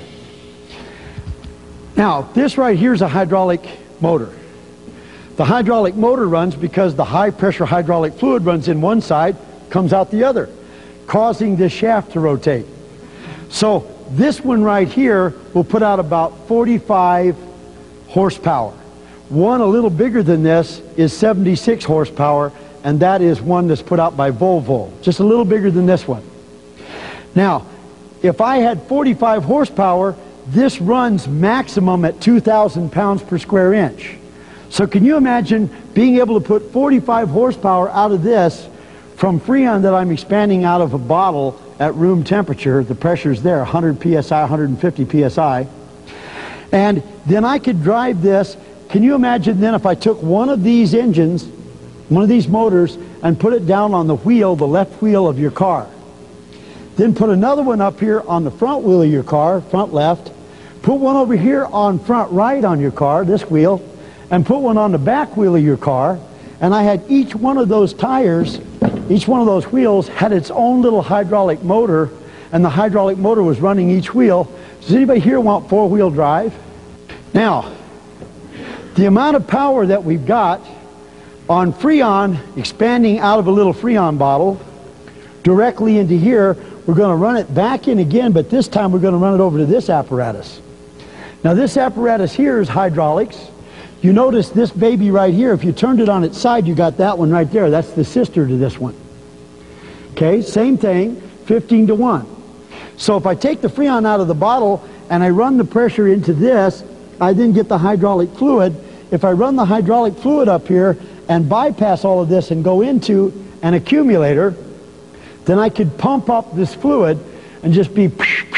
Now, this right here is a hydraulic motor. The hydraulic motor runs because the high pressure hydraulic fluid runs in one side, comes out the other, causing this shaft to rotate. So this one right here will put out about 45 horsepower. One a little bigger than this is 76 horsepower, and that is one that's put out by Volvo, just a little bigger than this one. Now, if I had 45 horsepower, this runs maximum at 2,000 pounds per square inch. So can you imagine being able to put 45 horsepower out of this from Freon that I'm expanding out of a bottle at room temperature? The pressure's there, 100 psi, 150 psi. And then I could drive this. Can you imagine then if I took one of these engines, one of these motors, and put it down on the wheel, the left wheel of your car? Then put another one up here on the front wheel of your car, front left. Put one over here on front right on your car, this wheel, and put one on the back wheel of your car. And I had each one of those tires, each one of those wheels had its own little hydraulic motor, and the hydraulic motor was running each wheel. Does anybody here want four-wheel drive? Now, the amount of power that we've got on Freon expanding out of a little Freon bottle directly into here, we're going to run it back in again, but this time we're going to run it over to this apparatus. Now this apparatus here is hydraulics. You notice this baby right here, if you turned it on its side, you got that one right there. That's the sister to this one. Okay, same thing, 15 to 1. So if I take the Freon out of the bottle and I run the pressure into this, I then get the hydraulic fluid. If I run the hydraulic fluid up here and bypass all of this and go into an accumulator, then I could pump up this fluid and just be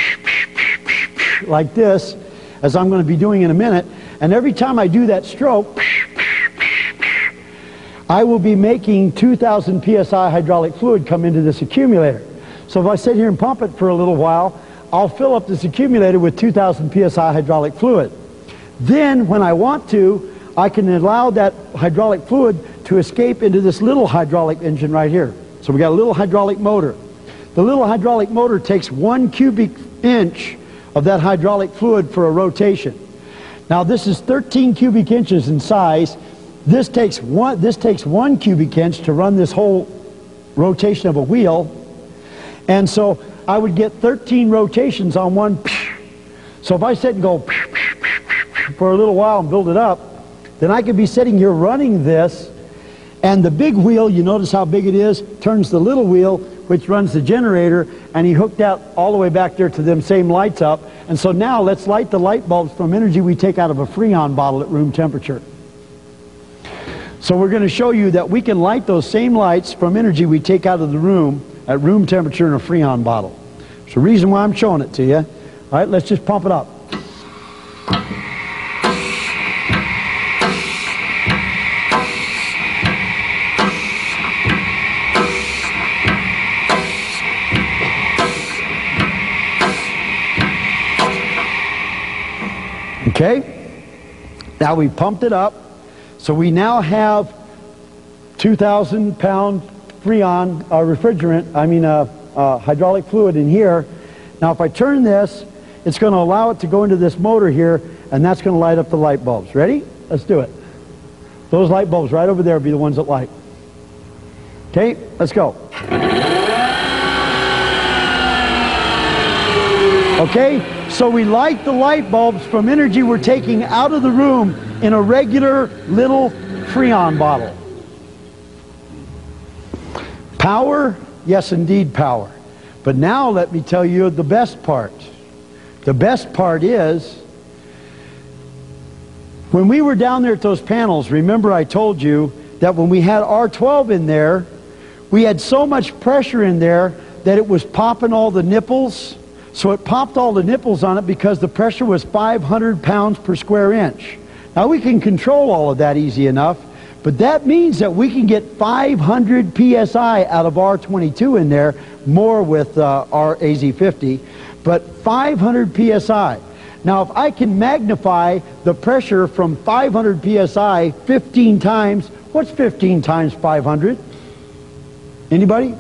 like this, as I'm going to be doing in a minute. And every time I do that stroke, I will be making 2,000 psi hydraulic fluid come into this accumulator. So if I sit here and pump it for a little while, I'll fill up this accumulator with 2,000 psi hydraulic fluid. Then, when I want to, I can allow that hydraulic fluid to escape into this little hydraulic engine right here. So we got a little hydraulic motor. The little hydraulic motor takes 1 cubic inch of that hydraulic fluid for a rotation. Now this is 13 cubic inches in size. This takes one cubic inch to run this whole rotation of a wheel. And so I would get 13 rotations on one. So if I sit and go for a little while and build it up, then I could be sitting here running this, and the big wheel, you notice how big it is, turns the little wheel, which runs the generator, and he hooked out all the way back there to them same lights up. And so now let's light the light bulbs from energy we take out of a Freon bottle at room temperature. So we're going to show you that we can light those same lights from energy we take out of the room at room temperature in a Freon bottle. It's the reason why I'm showing it to you. All right, let's just pump it up. Okay, now we pumped it up, so we now have 2,000 pound Freon hydraulic fluid in here. Now if I turn this, it's going to allow it to go into this motor here, and that's going to light up the light bulbs. Ready? Let's do it. Those light bulbs right over there will be the ones that light. Okay, let's go. Okay, so we light the light bulbs from energy we're taking out of the room in a regular little Freon bottle. Power? Yes, indeed, power. But now let me tell you the best part. The best part is, when we were down there at those panels, remember I told you that when we had R12 in there, we had so much pressure in there that it was popping all the nipples. So it popped all the nipples on it because the pressure was 500 pounds per square inch. Now we can control all of that easy enough, but that means that we can get 500 psi out of R22 in there, more with our AZ50, but 500 psi. Now if I can magnify the pressure from 500 psi 15 times, what's 15 times 500? Anybody?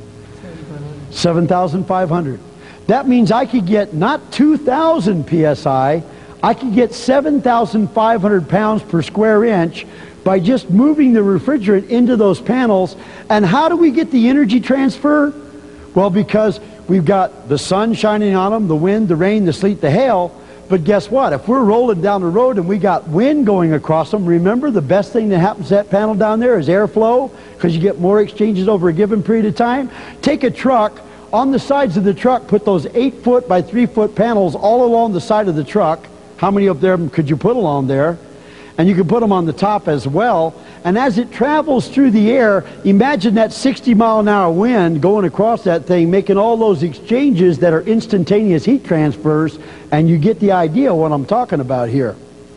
7,500. That means I could get not 2,000 psi, I could get 7,500 pounds per square inch by just moving the refrigerant into those panels. And how do we get the energy transfer? Well, because we've got the sun shining on them, the wind, the rain, the sleet, the hail. But guess what? If we're rolling down the road and we got wind going across them, remember the best thing that happens to that panel down there is airflow, because you get more exchanges over a given period of time. Take a truck. On the sides of the truck, put those 8-foot by 3-foot panels all along the side of the truck. How many of them could you put along there? And you can put them on the top as well. And as it travels through the air, imagine that 60-mile-an-hour wind going across that thing, making all those exchanges that are instantaneous heat transfers, and you get the idea of what I'm talking about here.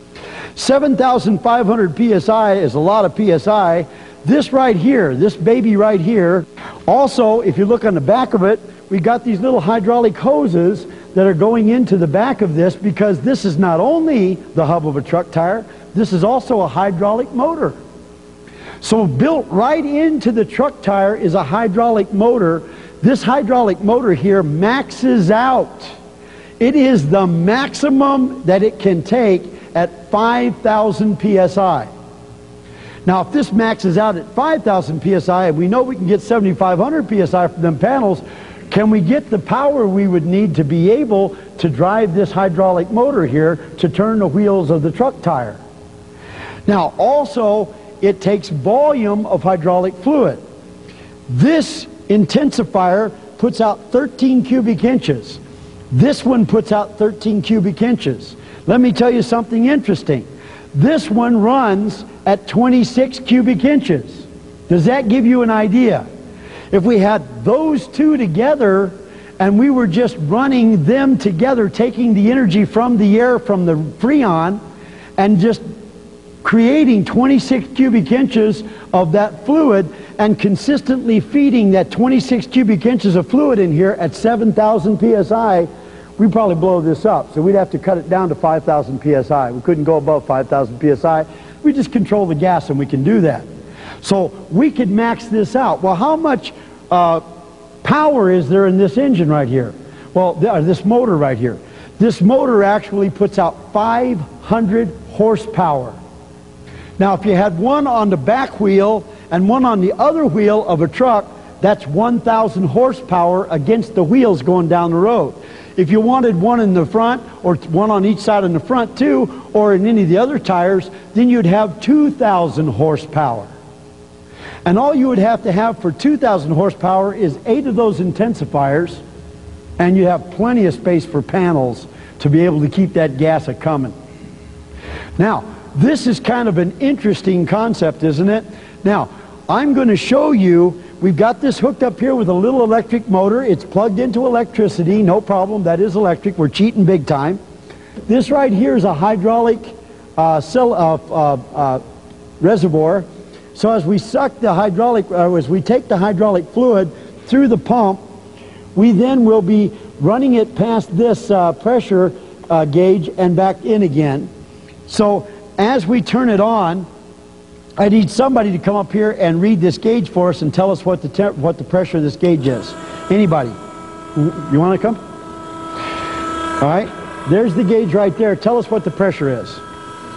7,500 psi is a lot of psi. This right here, this baby right here, also, if you look on the back of it, we got these little hydraulic hoses that are going into the back of this, because this is not only the hub of a truck tire, this is also a hydraulic motor. So built right into the truck tire is a hydraulic motor. This hydraulic motor here maxes out. It is the maximum that it can take at 5,000 psi. Now, if this maxes out at 5,000 psi, and we know we can get 7,500 psi from them panels, can we get the power we would need to be able to drive this hydraulic motor here to turn the wheels of the truck tire? Now, also, it takes volume of hydraulic fluid. This intensifier puts out 13 cubic inches. This one puts out 13 cubic inches. Let me tell you something interesting. This one runs at 26 cubic inches. Does that give you an idea? If we had those two together and we were just running them together, taking the energy from the air from the Freon and just creating 26 cubic inches of that fluid and consistently feeding that 26 cubic inches of fluid in here at 7,000 psi, we'd probably blow this up. So we'd have to cut it down to 5,000 psi. We couldn't go above 5,000 psi. We just control the gas and we can do that. So we could max this out. Well, how much power is there in this engine right here? Well, this motor right here. This motor actually puts out 500 horsepower. Now, if you had one on the back wheel and one on the other wheel of a truck, that's 1,000 horsepower against the wheels going down the road. If you wanted one in the front, or one on each side in the front too, or in any of the other tires, then you'd have 2,000 horsepower. And all you would have to have for 2,000 horsepower is 8 of those intensifiers, and you have plenty of space for panels to be able to keep that gas a-coming. Now, this is kind of an interesting concept, isn't it? Now, I'm going to show you, we've got this hooked up here with a little electric motor. It's plugged into electricity, no problem, that is electric. We're cheating big time. This right here is a hydraulic reservoir. So as we suck the hydraulic, as we take the hydraulic fluid through the pump, we then will be running it past this pressure gauge and back in again. So as we turn it on, I need somebody to come up here and read this gauge for us and tell us what the pressure of this gauge is. Anybody? You want to come? All right. There's the gauge right there. Tell us what the pressure is. It's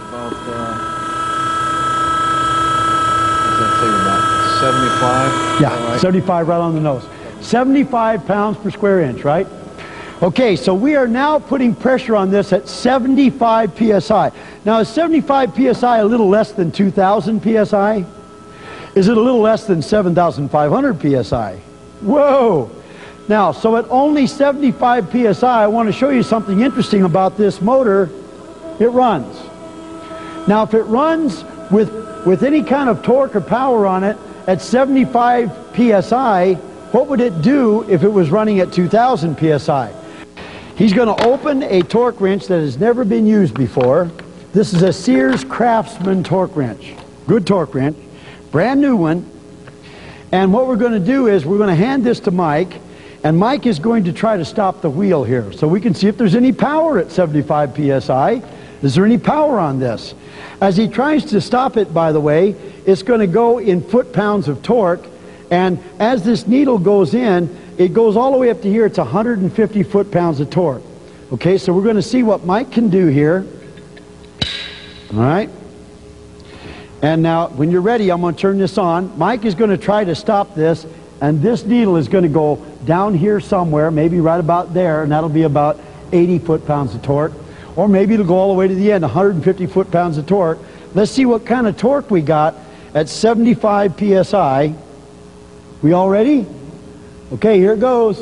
about 75. Yeah, right? 75 right on the nose. 75 pounds per square inch, right? Okay, so we are now putting pressure on this at 75 psi. Now, is 75 psi a little less than 2,000 psi? Is it a little less than 7,500 psi? Whoa! Now, so at only 75 psi, I want to show you something interesting about this motor. It runs. Now, if it runs with any kind of torque or power on it at 75 psi, what would it do if it was running at 2,000 psi? He's going to open a torque wrench that has never been used before. This is a Sears Craftsman torque wrench. Good torque wrench. Brand new one. And what we're going to do is we're going to hand this to Mike, and Mike is going to try to stop the wheel here so we can see if there's any power at 75 psi. Is there any power on this? As he tries to stop it, by the way, it's going to go in foot-pounds of torque, and as this needle goes in, it goes all the way up to here. It's 150 foot-pounds of torque. Okay, so we're going to see what Mike can do here. All right. And now, when you're ready, I'm going to turn this on. Mike is going to try to stop this, and this needle is going to go down here somewhere, maybe right about there, and that'll be about 80 foot-pounds of torque. Or maybe it'll go all the way to the end, 150 foot-pounds of torque. Let's see what kind of torque we got at 75 psi. We all ready? Okay, here it goes.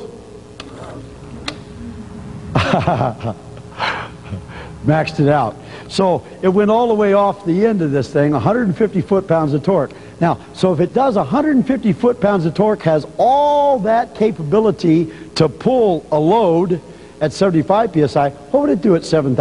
Maxed it out. So it went all the way off the end of this thing, 150 foot-pounds of torque. Now, so if it does 150 foot-pounds of torque, has all that capability to pull a load at 75 psi, what would it do at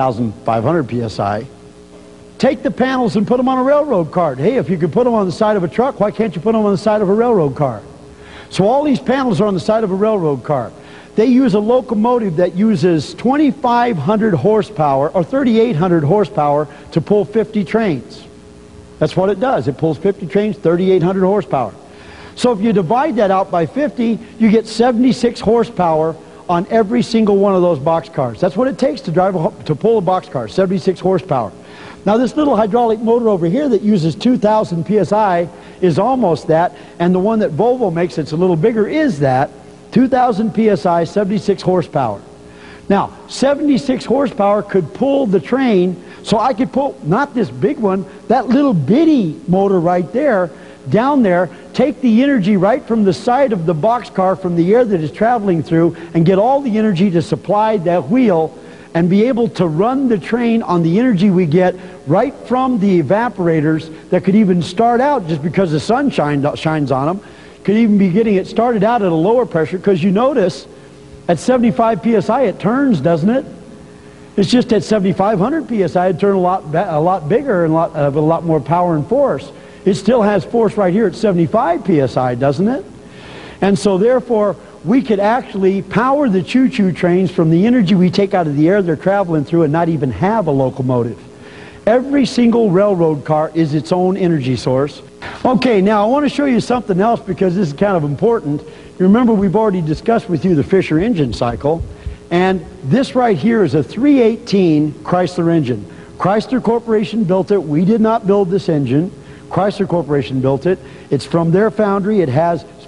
7,500 psi? Take the panels and put them on a railroad car. Hey, if you could put them on the side of a truck, why can't you put them on the side of a railroad car? So all these panels are on the side of a railroad car. They use a locomotive that uses 2,500 horsepower or 3,800 horsepower to pull 50 trains. That's what it does. It pulls 50 trains, 3,800 horsepower. So if you divide that out by 50, you get 76 horsepower on every single one of those box cars. That's what it takes to pull a box car, 76 horsepower. Now this little hydraulic motor over here that uses 2,000 psi is almost that, and the one that Volvo makes that's a little bigger is that, 2,000 psi, 76 horsepower. Now, 76 horsepower could pull the train, so I could pull, not this big one, that little bitty motor right there, down there, take the energy right from the side of the boxcar, from the air that is traveling through, and get all the energy to supply that wheel, and be able to run the train on the energy we get right from the evaporators that could even start out, just because the sun shines on them, could even be getting it started out at a lower pressure, because you notice at 75 psi it turns, doesn't it? It's just at 7,500 psi it turns a lot bigger and a lot more power and force. It still has force right here at 75 psi, doesn't it? And so therefore, we could actually power the choo-choo trains from the energy we take out of the air they're traveling through and not even have a locomotive. Every single railroad car is its own energy source. Okay, now I want to show you something else, because this is kind of important. You remember we've already discussed with you the Fisher engine cycle, and this right here is a 318 Chrysler engine. Chrysler Corporation built it. We did not build this engine. Chrysler Corporation built it. It's from their foundry. It has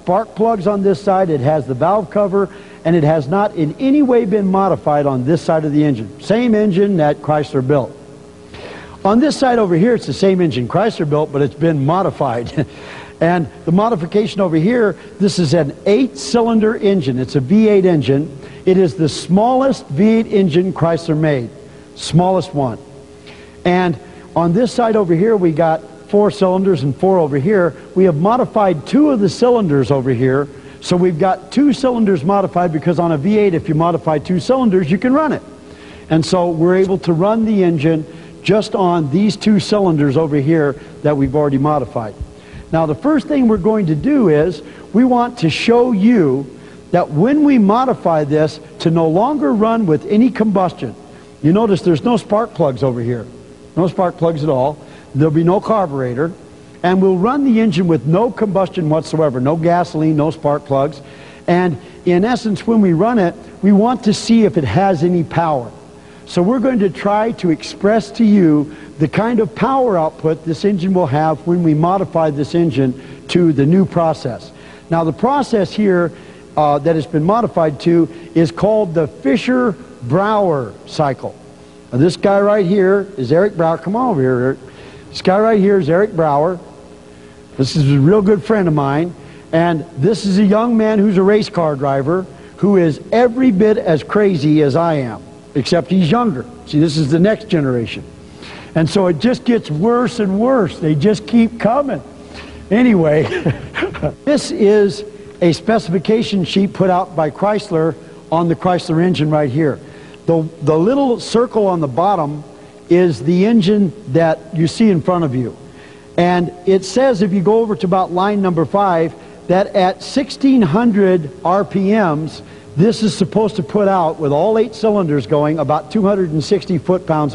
spark plugs on this side, it has the valve cover, and it has not in any way been modified on this side of the engine. Same engine that Chrysler built. On this side over here, it's the same engine Chrysler built, but it's been modified. And the modification over here, this is an 8-cylinder engine. It's a V8 engine. It is the smallest V8 engine Chrysler made. Smallest one. And on this side over here, we got 4 cylinders and 4 over here. We have modified 2 of the cylinders over here. So we've got 2 cylinders modified, because on a V8, if you modify 2 cylinders, you can run it. And so we're able to run the engine just on these 2 cylinders over here that we've already modified. Now, the first thing we're going to do is we want to show you that when we modify this to no longer run with any combustion. You notice there's no spark plugs over here. No spark plugs at all. There'll be no carburetor. And we'll run the engine with no combustion whatsoever. No gasoline, no spark plugs. And in essence, when we run it, we want to see if it has any power. So we're going to try to express to you the kind of power output this engine will have when we modify this engine to the new process. Now, the process here that it's been modified to is called the Fisher-Brower cycle. Now, this guy right here is Eric Brower. Come on over here, Eric. This guy right here is Eric Brower. This is a real good friend of mine. And this is a young man who's a race car driver who is every bit as crazy as I am, except he's younger. See, this is the next generation. And so it just gets worse and worse. They just keep coming. Anyway, this is a specification sheet put out by Chrysler on the Chrysler engine right here. The little circle on the bottom is the engine that you see in front of you. And it says, if you go over to about line number 5, that at 1600 RPMs, this is supposed to put out, with all 8 cylinders going, about 260 foot-pounds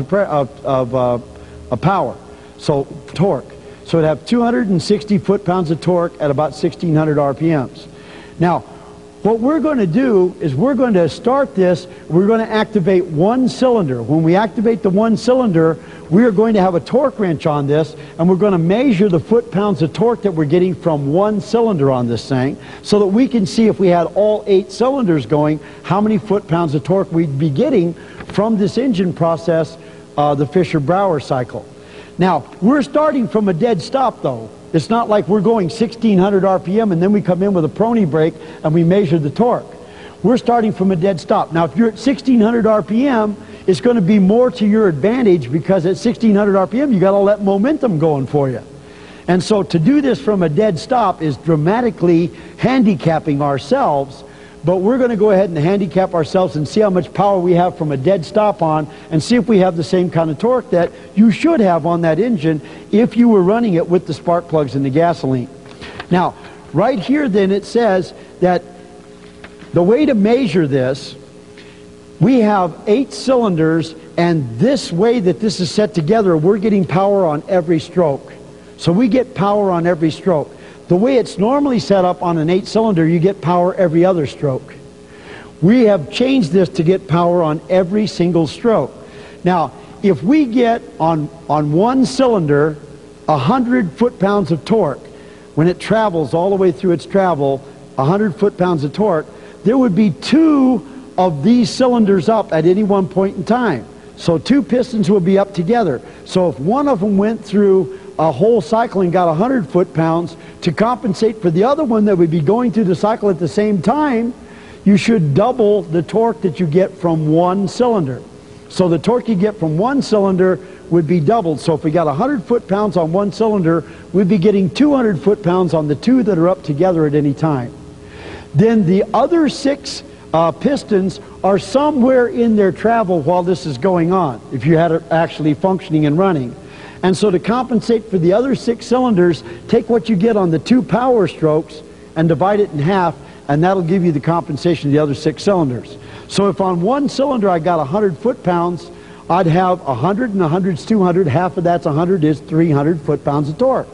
of power, so torque. So it'd have 260 foot-pounds of torque at about 1600 RPMs. Now, what we're going to do is we're going to start this, we're going to activate 1 cylinder. When we activate the 1 cylinder, we are going to have a torque wrench on this, and we're going to measure the foot-pounds of torque that we're getting from 1 cylinder on this thing, so that we can see if we had all 8 cylinders going, how many foot-pounds of torque we'd be getting from this engine process, the Fisher-Brower cycle. Now, we're starting from a dead stop, though. It's not like we're going 1600 RPM and then we come in with a prony brake and we measure the torque. We're starting from a dead stop. Now, if you're at 1600 RPM, it's going to be more to your advantage, because at 1600 RPM, you got all that momentum going for you. And so to do this from a dead stop is dramatically handicapping ourselves. But we're going to go ahead and handicap ourselves and see how much power we have from a dead stop on, and see if we have the same kind of torque that you should have on that engine if you were running it with the spark plugs and the gasoline. Now, right here then it says that the way to measure this, we have 8 cylinders, and this way that this is set together, we're getting power on every stroke. So we get power on every stroke. The way it's normally set up on an 8-cylinder, you get power every other stroke. We have changed this to get power on every single stroke. Now, if we get on 1 cylinder 100 foot-pounds of torque, when it travels all the way through its travel, 100 foot-pounds of torque, there would be 2 of these cylinders up at any one point in time. So 2 pistons would be up together. So if one of them went through a whole cycle and got 100 foot-pounds, to compensate for the other one that would be going through the cycle at the same time, you should double the torque that you get from 1 cylinder. So the torque you get from 1 cylinder would be doubled. So if we got 100 foot-pounds on 1 cylinder, we'd be getting 200 foot-pounds on the 2 that are up together at any time. Then the other 6 pistons are somewhere in their travel while this is going on, if you had it actually functioning and running. And so to compensate for the other 6 cylinders, take what you get on the 2 power strokes and divide it in half, and that'll give you the compensation of the other 6 cylinders. So if on 1 cylinder I got 100 foot-pounds, I'd have 100, and 100's 200, half of that's 100 is 300 foot-pounds of torque.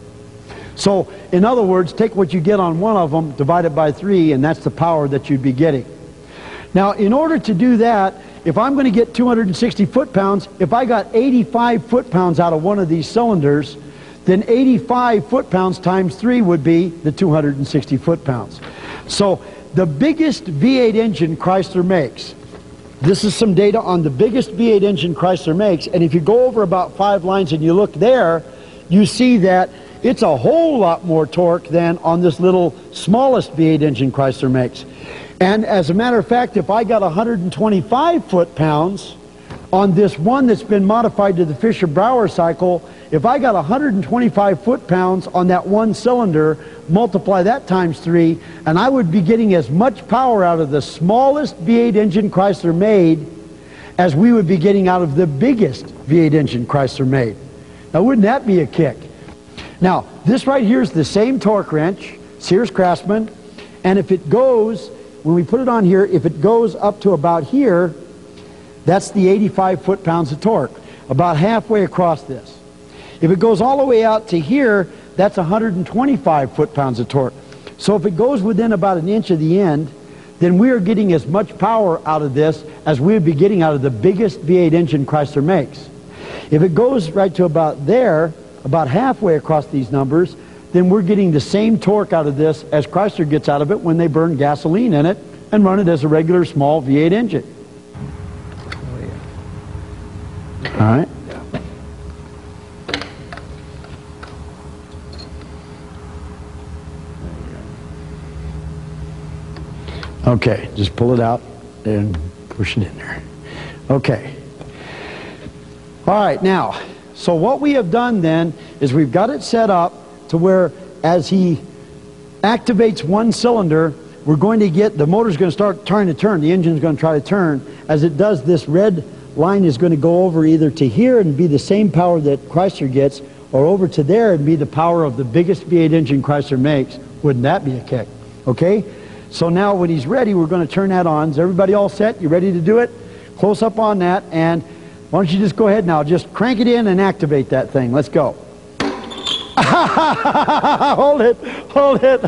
So in other words, take what you get on one of them, divide it by 3, and that's the power that you'd be getting. Now, in order to do that, if I'm going to get 260 foot-pounds, if I got 85 foot-pounds out of one of these cylinders, then 85 foot-pounds times 3 would be the 260 foot-pounds. So the biggest V8 engine Chrysler makes, this is some data on the biggest V8 engine Chrysler makes, and if you go over about 5 lines and you look there, you see that it's a whole lot more torque than on this little smallest V8 engine Chrysler makes. And as a matter of fact, if I got 125 foot-pounds on this one that's been modified to the Fisher-Brauer cycle, if I got 125 foot-pounds on that one cylinder, multiply that times 3, and I would be getting as much power out of the smallest V8 engine Chrysler made as we would be getting out of the biggest V8 engine Chrysler made. Now, wouldn't that be a kick? Now, this right here is the same torque wrench, Sears Craftsman, and if it goes, when we put it on here, if it goes up to about here, that's the 85 foot-pounds of torque, about halfway across this. If it goes all the way out to here, that's 125 foot-pounds of torque. So if it goes within about an inch of the end, then we are getting as much power out of this as we would be getting out of the biggest V8 engine Chrysler makes. If it goes right to about there, about halfway across these numbers, then we're getting the same torque out of this as Chrysler gets out of it when they burn gasoline in it and run it as a regular small V8 engine. All right. Okay, just pull it out and push it in there. Okay. All right, now, so what we have done then is we've got it set up to where as he activates one cylinder, we're going to get, the motor's going to start trying to turn, the engine's going to try to turn. As it does, this red line is going to go over either to here and be the same power that Chrysler gets, or over to there and be the power of the biggest V8 engine Chrysler makes. Wouldn't that be a kick? Okay? So now when he's ready, we're going to turn that on. Is everybody all set? You ready to do it? Close up on that, and why don't you just go ahead now, just crank it in and activate that thing. Let's go. Hold it, hold it.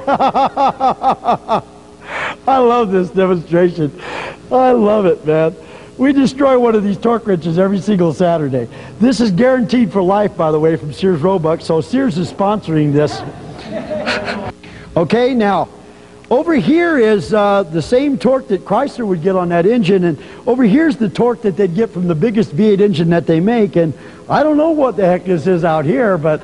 I love this demonstration. I love it, man. We destroy one of these torque wrenches every single Saturday. This is guaranteed for life, by the way, from Sears Roebuck, so Sears is sponsoring this. Okay, now, over here is the same torque that Chrysler would get on that engine, and over here's the torque that they'd get from the biggest V8 engine that they make, and I don't know what the heck this is out here, but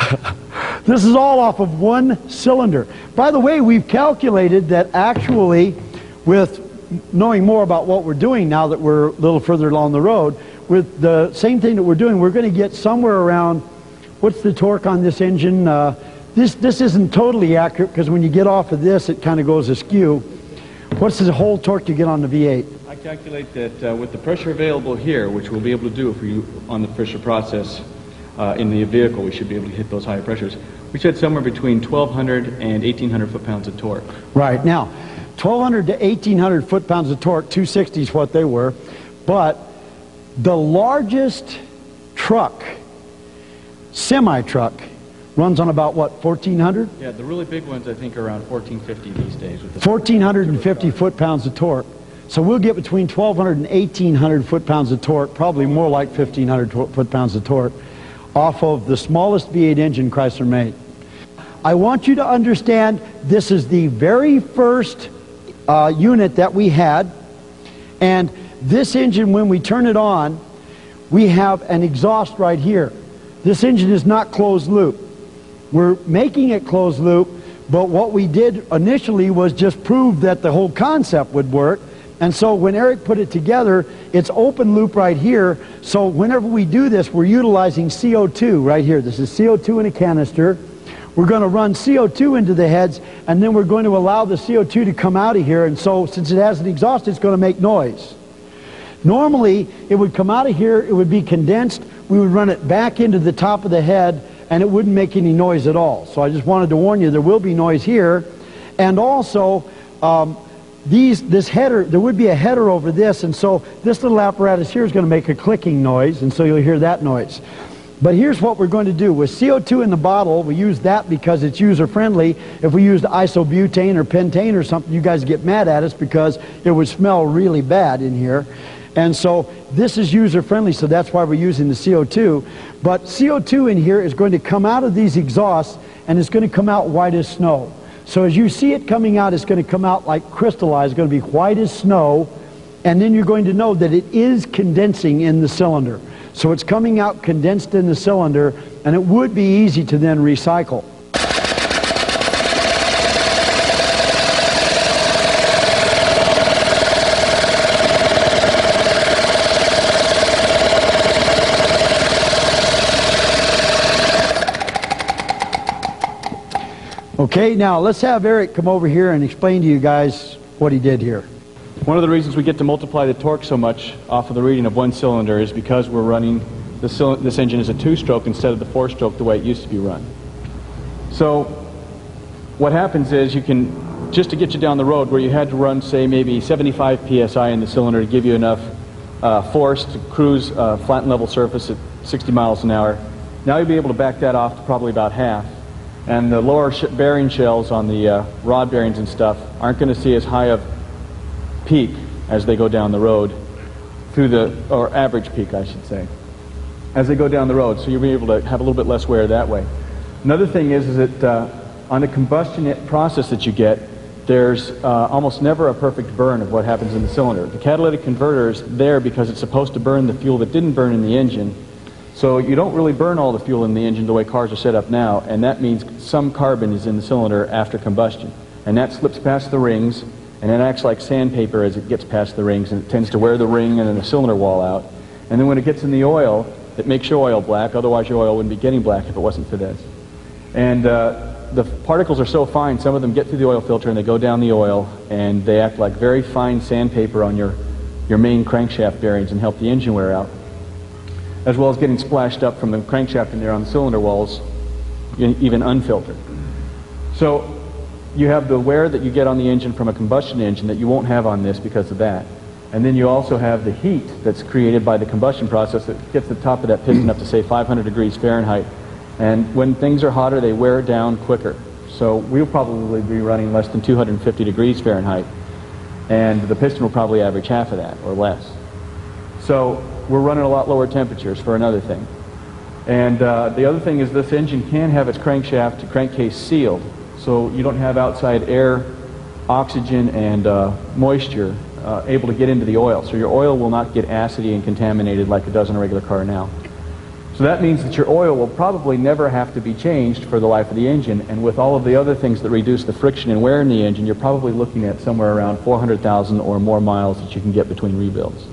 this is all off of one cylinder. By the way, we've calculated that actually, with knowing more about what we're doing now that we're a little further along the road, with the same thing that we're doing, we're going to get somewhere around, what's the torque on this engine? This isn't totally accurate because when you get off of this, it kind of goes askew. What's the whole torque you get on the V8? I calculate that with the pressure available here, which we'll be able to do if we on the Fisher process in the vehicle, we should be able to hit those higher pressures. We said somewhere between 1,200 and 1,800 foot-pounds of torque. Right. Now, 1,200 to 1,800 foot-pounds of torque, 260 is what they were, but the largest truck, semi-truck, runs on about, what, 1,400? Yeah, the really big ones, I think, are around 1,450 these days. With the 1,450 foot-pounds of torque. So we'll get between 1,200 and 1,800 foot-pounds of torque, probably more like 1,500 foot-pounds of torque, off of the smallest V8 engine Chrysler made. I want you to understand this is the very first unit that we had, and this engine, when we turn it on, we have an exhaust right here. This engine is not closed loop. We're making it closed loop, but what we did initially was just prove that the whole concept would work. And so when Eric put it together, it's open loop right here. So whenever we do this, we're utilizing CO2 right here. This is CO2 in a canister. We're going to run CO2 into the heads, and then we're going to allow the CO2 to come out of here. And so since it has an exhaust, it's going to make noise. Normally, it would come out of here, it would be condensed, we would run it back into the top of the head, and it wouldn't make any noise at all. So I just wanted to warn you, there will be noise here. And also, this header, there would be a header over this, and so this little apparatus here is going to make a clicking noise, and so you'll hear that noise. But here's what we're going to do. With CO2 in the bottle, we use that because it's user-friendly. If we used isobutane or pentane or something, you guys get mad at us because it would smell really bad in here. And so this is user-friendly, so that's why we're using the CO2. But CO2 in here is going to come out of these exhausts, and it's going to come out white as snow. So as you see it coming out, it's going to come out like crystallized. It's going to be white as snow, and then you're going to know that it is condensing in the cylinder. So it's coming out condensed in the cylinder, and it would be easy to then recycle. Okay, now let's have Eric come over here and explain to you guys what he did here. One of the reasons we get to multiply the torque so much off of the reading of one cylinder is because we're running this engine as a two-stroke instead of the four-stroke the way it used to be run. So what happens is you can, just to get you down the road where you had to run, say, maybe 75 psi in the cylinder to give you enough force to cruise a flat and level surface at 60 miles an hour, now you'll be able to back that off to probably about half. And the lower bearing shells on the rod bearings and stuff aren't going to see as high of peak as they go down the road through the, or average peak I should say, as they go down the road. So you'll be able to have a little bit less wear that way. Another thing is that on the combustion process that you get, there's almost never a perfect burn of what happens in the cylinder. The catalytic converter is there because it's supposed to burn the fuel that didn't burn in the engine. So you don't really burn all the fuel in the engine the way cars are set up now, and that means some carbon is in the cylinder after combustion. And that slips past the rings, and it acts like sandpaper as it gets past the rings, and it tends to wear the ring and then the cylinder wall out. And then when it gets in the oil, it makes your oil black, otherwise your oil wouldn't be getting black if it wasn't for this. And the particles are so fine, some of them get through the oil filter and they go down the oil, and they act like very fine sandpaper on your main crankshaft bearings and help the engine wear out, as well as getting splashed up from the crankshaft in there on the cylinder walls, even unfiltered. So you have the wear that you get on the engine from a combustion engine that you won't have on this because of that. And then you also have the heat that's created by the combustion process that gets the top of that piston up to, say, 500 degrees Fahrenheit. And when things are hotter, they wear down quicker. So we'll probably be running less than 250 degrees Fahrenheit. And the piston will probably average half of that or less. So we're running a lot lower temperatures for another thing. And the other thing is this engine can have its crankshaft to crankcase sealed, so you don't have outside air, oxygen, and moisture able to get into the oil. So your oil will not get acidy and contaminated like it does in a regular car now. So that means that your oil will probably never have to be changed for the life of the engine, and with all of the other things that reduce the friction and wear in the engine, you're probably looking at somewhere around 400,000 or more miles that you can get between rebuilds.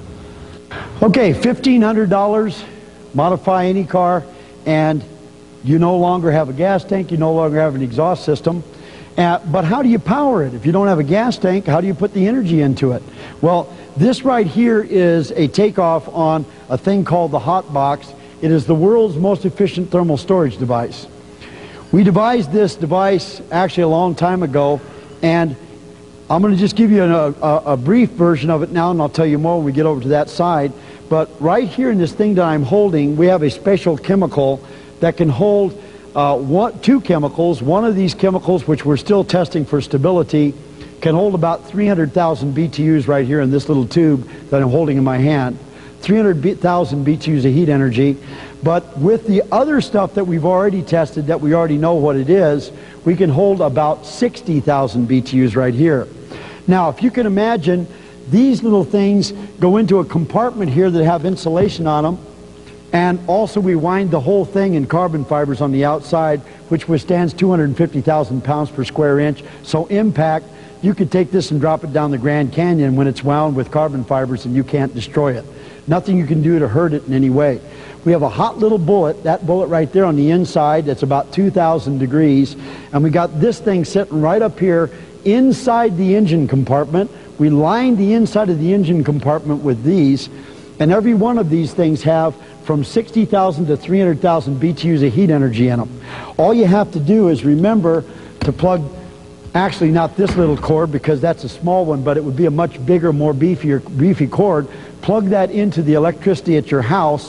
Okay, $1,500, modify any car, and you no longer have a gas tank, you no longer have an exhaust system. But how do you power it? If you don't have a gas tank, how do you put the energy into it? Well, this right here is a takeoff on a thing called the hot box. It is the world's most efficient thermal storage device. We devised this device actually a long time ago, and I'm going to just give you a brief version of it now, and I'll tell you more when we get over to that side. But right here in this thing that I'm holding, we have a special chemical that can hold two chemicals. One of these chemicals, which we're still testing for stability, can hold about 300,000 BTUs right here in this little tube that I'm holding in my hand. 300,000 BTUs of heat energy. But with the other stuff that we've already tested, that we already know what it is, we can hold about 60,000 BTUs right here. Now, if you can imagine, these little things go into a compartment here that have insulation on them, and also we wind the whole thing in carbon fibers on the outside, which withstands 250,000 pounds per square inch. So impact, you could take this and drop it down the Grand Canyon when it's wound with carbon fibers and you can't destroy it. Nothing you can do to hurt it in any way. We have a hot little bullet, that bullet right there on the inside, that's about 2,000 degrees, and we got this thing sitting right up here inside the engine compartment. We lined the inside of the engine compartment with these, and every one of these things have from 60,000 to 300,000 BTUs of heat energy in them. All you have to do is remember to plug, actually not this little cord because that's a small one, but it would be a much bigger, more beefy cord. Plug that into the electricity at your house,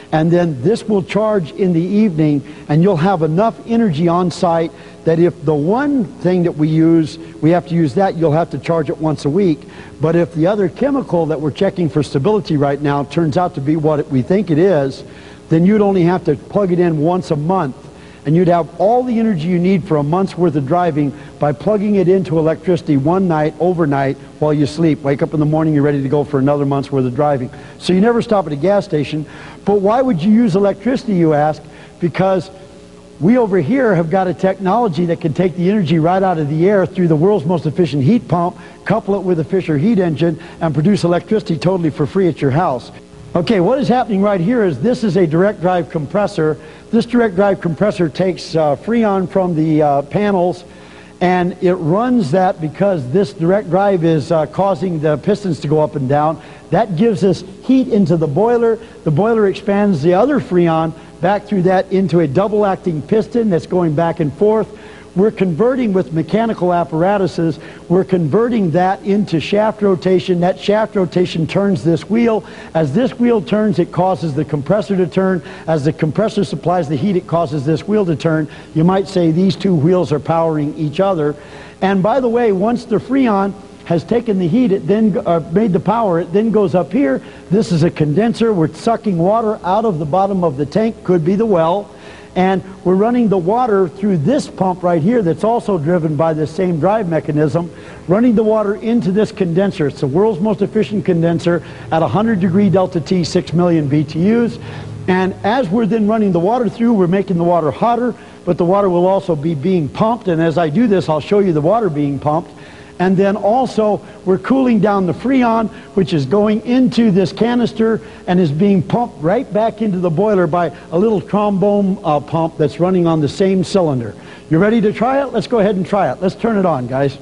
and then this will charge in the evening, and you'll have enough energy on site that if the one thing that we use, we have to use that, you'll have to charge it once a week. But if the other chemical that we're checking for stability right now turns out to be what we think it is, then you'd only have to plug it in once a month, and you'd have all the energy you need for a month's worth of driving by plugging it into electricity one night, overnight, while you sleep. Wake up in the morning, you're ready to go for another month's worth of driving. So you never stop at a gas station. But why would you use electricity, you ask? Because we over here have got a technology that can take the energy right out of the air through the world's most efficient heat pump, couple it with a Fisher heat engine, and produce electricity totally for free at your house. Okay, what is happening right here is this is a direct drive compressor. This direct drive compressor takes Freon from the panels, and it runs that because this direct drive is causing the pistons to go up and down. That gives us heat into the boiler. The boiler expands the other Freon back through that into a double-acting piston that's going back and forth. We're converting with mechanical apparatuses, we're converting that into shaft rotation. That shaft rotation turns this wheel. As this wheel turns, it causes the compressor to turn. As the compressor supplies the heat, it causes this wheel to turn. You might say these two wheels are powering each other. And by the way, once the Freon has taken the heat, it then made the power, it then goes up here. This is a condenser. We're sucking water out of the bottom of the tank, could be the well, and we're running the water through this pump right here that's also driven by the same drive mechanism, running the water into this condenser. It's the world's most efficient condenser at 100-degree delta T, 6 million BTUs. And as we're then running the water through, we're making the water hotter, but the water will also be being pumped. And as I do this, I'll show you the water being pumped. And then also, we're cooling down the Freon, which is going into this canister and is being pumped right back into the boiler by a little trombone pump that's running on the same cylinder. You ready to try it? Let's go ahead and try it. Let's turn it on, guys.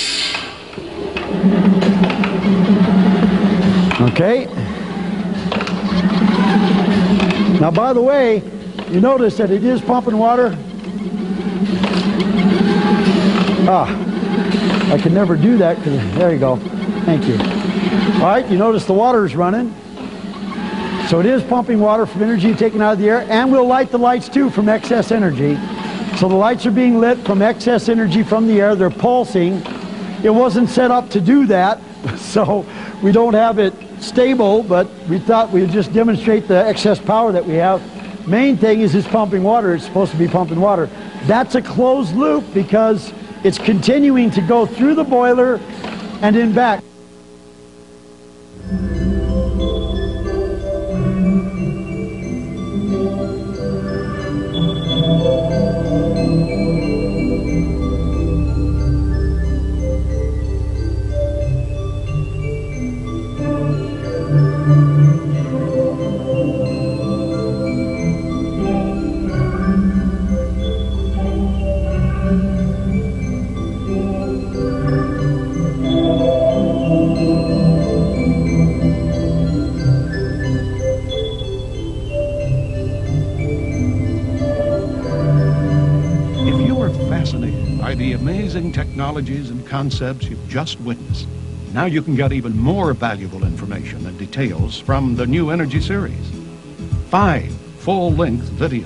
Okay. Now, by the way, you notice that it is pumping water. I can never do that because, there you go. Thank you. All right, you notice the water is running. So it is pumping water from energy taken out of the air, and we'll light the lights too from excess energy. So the lights are being lit from excess energy from the air. They're pulsing. It wasn't set up to do that, so we don't have it stable, but we thought we'd just demonstrate the excess power that we have. Main thing is it's pumping water. It's supposed to be pumping water. That's a closed loop because it's continuing to go through the boiler and in back. By the amazing technologies and concepts you've just witnessed, now you can get even more valuable information and details from the new Energy Series. 5 full-length videos,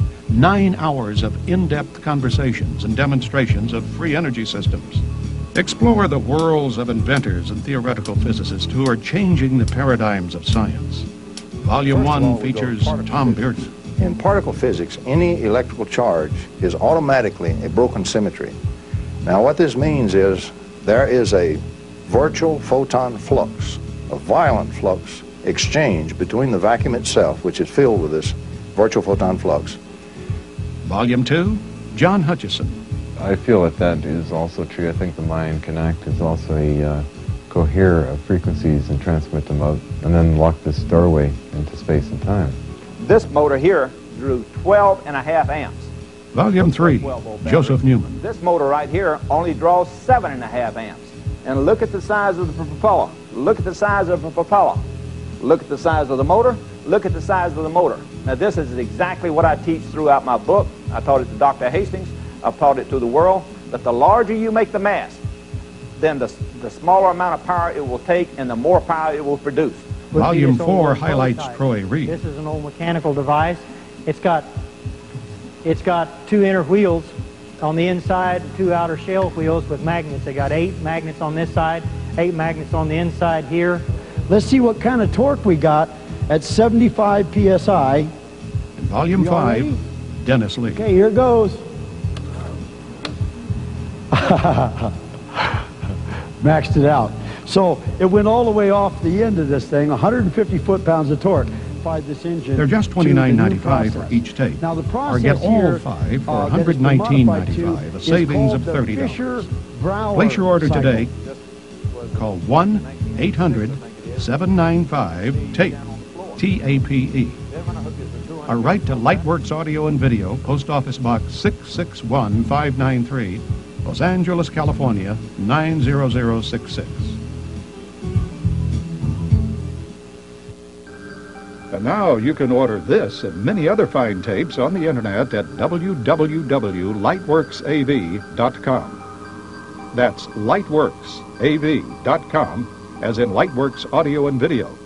9 hours of in-depth conversations and demonstrations of free energy systems. Explore the worlds of inventors and theoretical physicists who are changing the paradigms of science. Volume 1 features Tom Bearden. In particle physics, any electrical charge is automatically a broken symmetry. Now what this means is there is a virtual photon flux, a violent flux exchange between the vacuum itself, which is filled with this virtual photon flux. Volume 2, John Hutchison. I feel that that is also true. I think the mind can act as also a cohere of frequencies and transmit them out, and then lock this doorway into space and time. This motor here drew 12.5 amps. Volume 3, Joseph Newman. This motor right here only draws 7.5 amps. And look at the size of the propeller. Look at the size of the propeller. Look at the size of the motor. Look at the size of the motor. Now this is exactly what I teach throughout my book. I taught it to Dr. Hastings. I've taught it to the world. That the larger you make the mass, then the smaller amount of power it will take and the more power it will produce. would be Volume this 4 old highlights prototype. Troy Reed. This is an old mechanical device. It's got 2 inner wheels on the inside and 2 outer shell wheels with magnets. They got 8 magnets on this side, 8 magnets on the inside here. Let's see what kind of torque we got at 75 psi. In Volume You all 5, ready? Dennis Lee. Okay, here goes. Maxed it out. So it went all the way off the end of this thing, 150 foot-pounds of torque. This engine. They're just to the new $29.95 for process. each tape. Now the Or process get all here, 5 for that it's been modified to $119.95, a is savings called of the $30. Fisher-Brouwer Place your order cycle. today. Call 1-800-795-TAPE, T-A-P-E. Or write to Lightworks Audio and Video, Post Office Box 661593, Los Angeles, California, 90066. And now you can order this and many other fine tapes on the internet at www.lightworksav.com. That's lightworksav.com, as in Lightworks Audio and Video.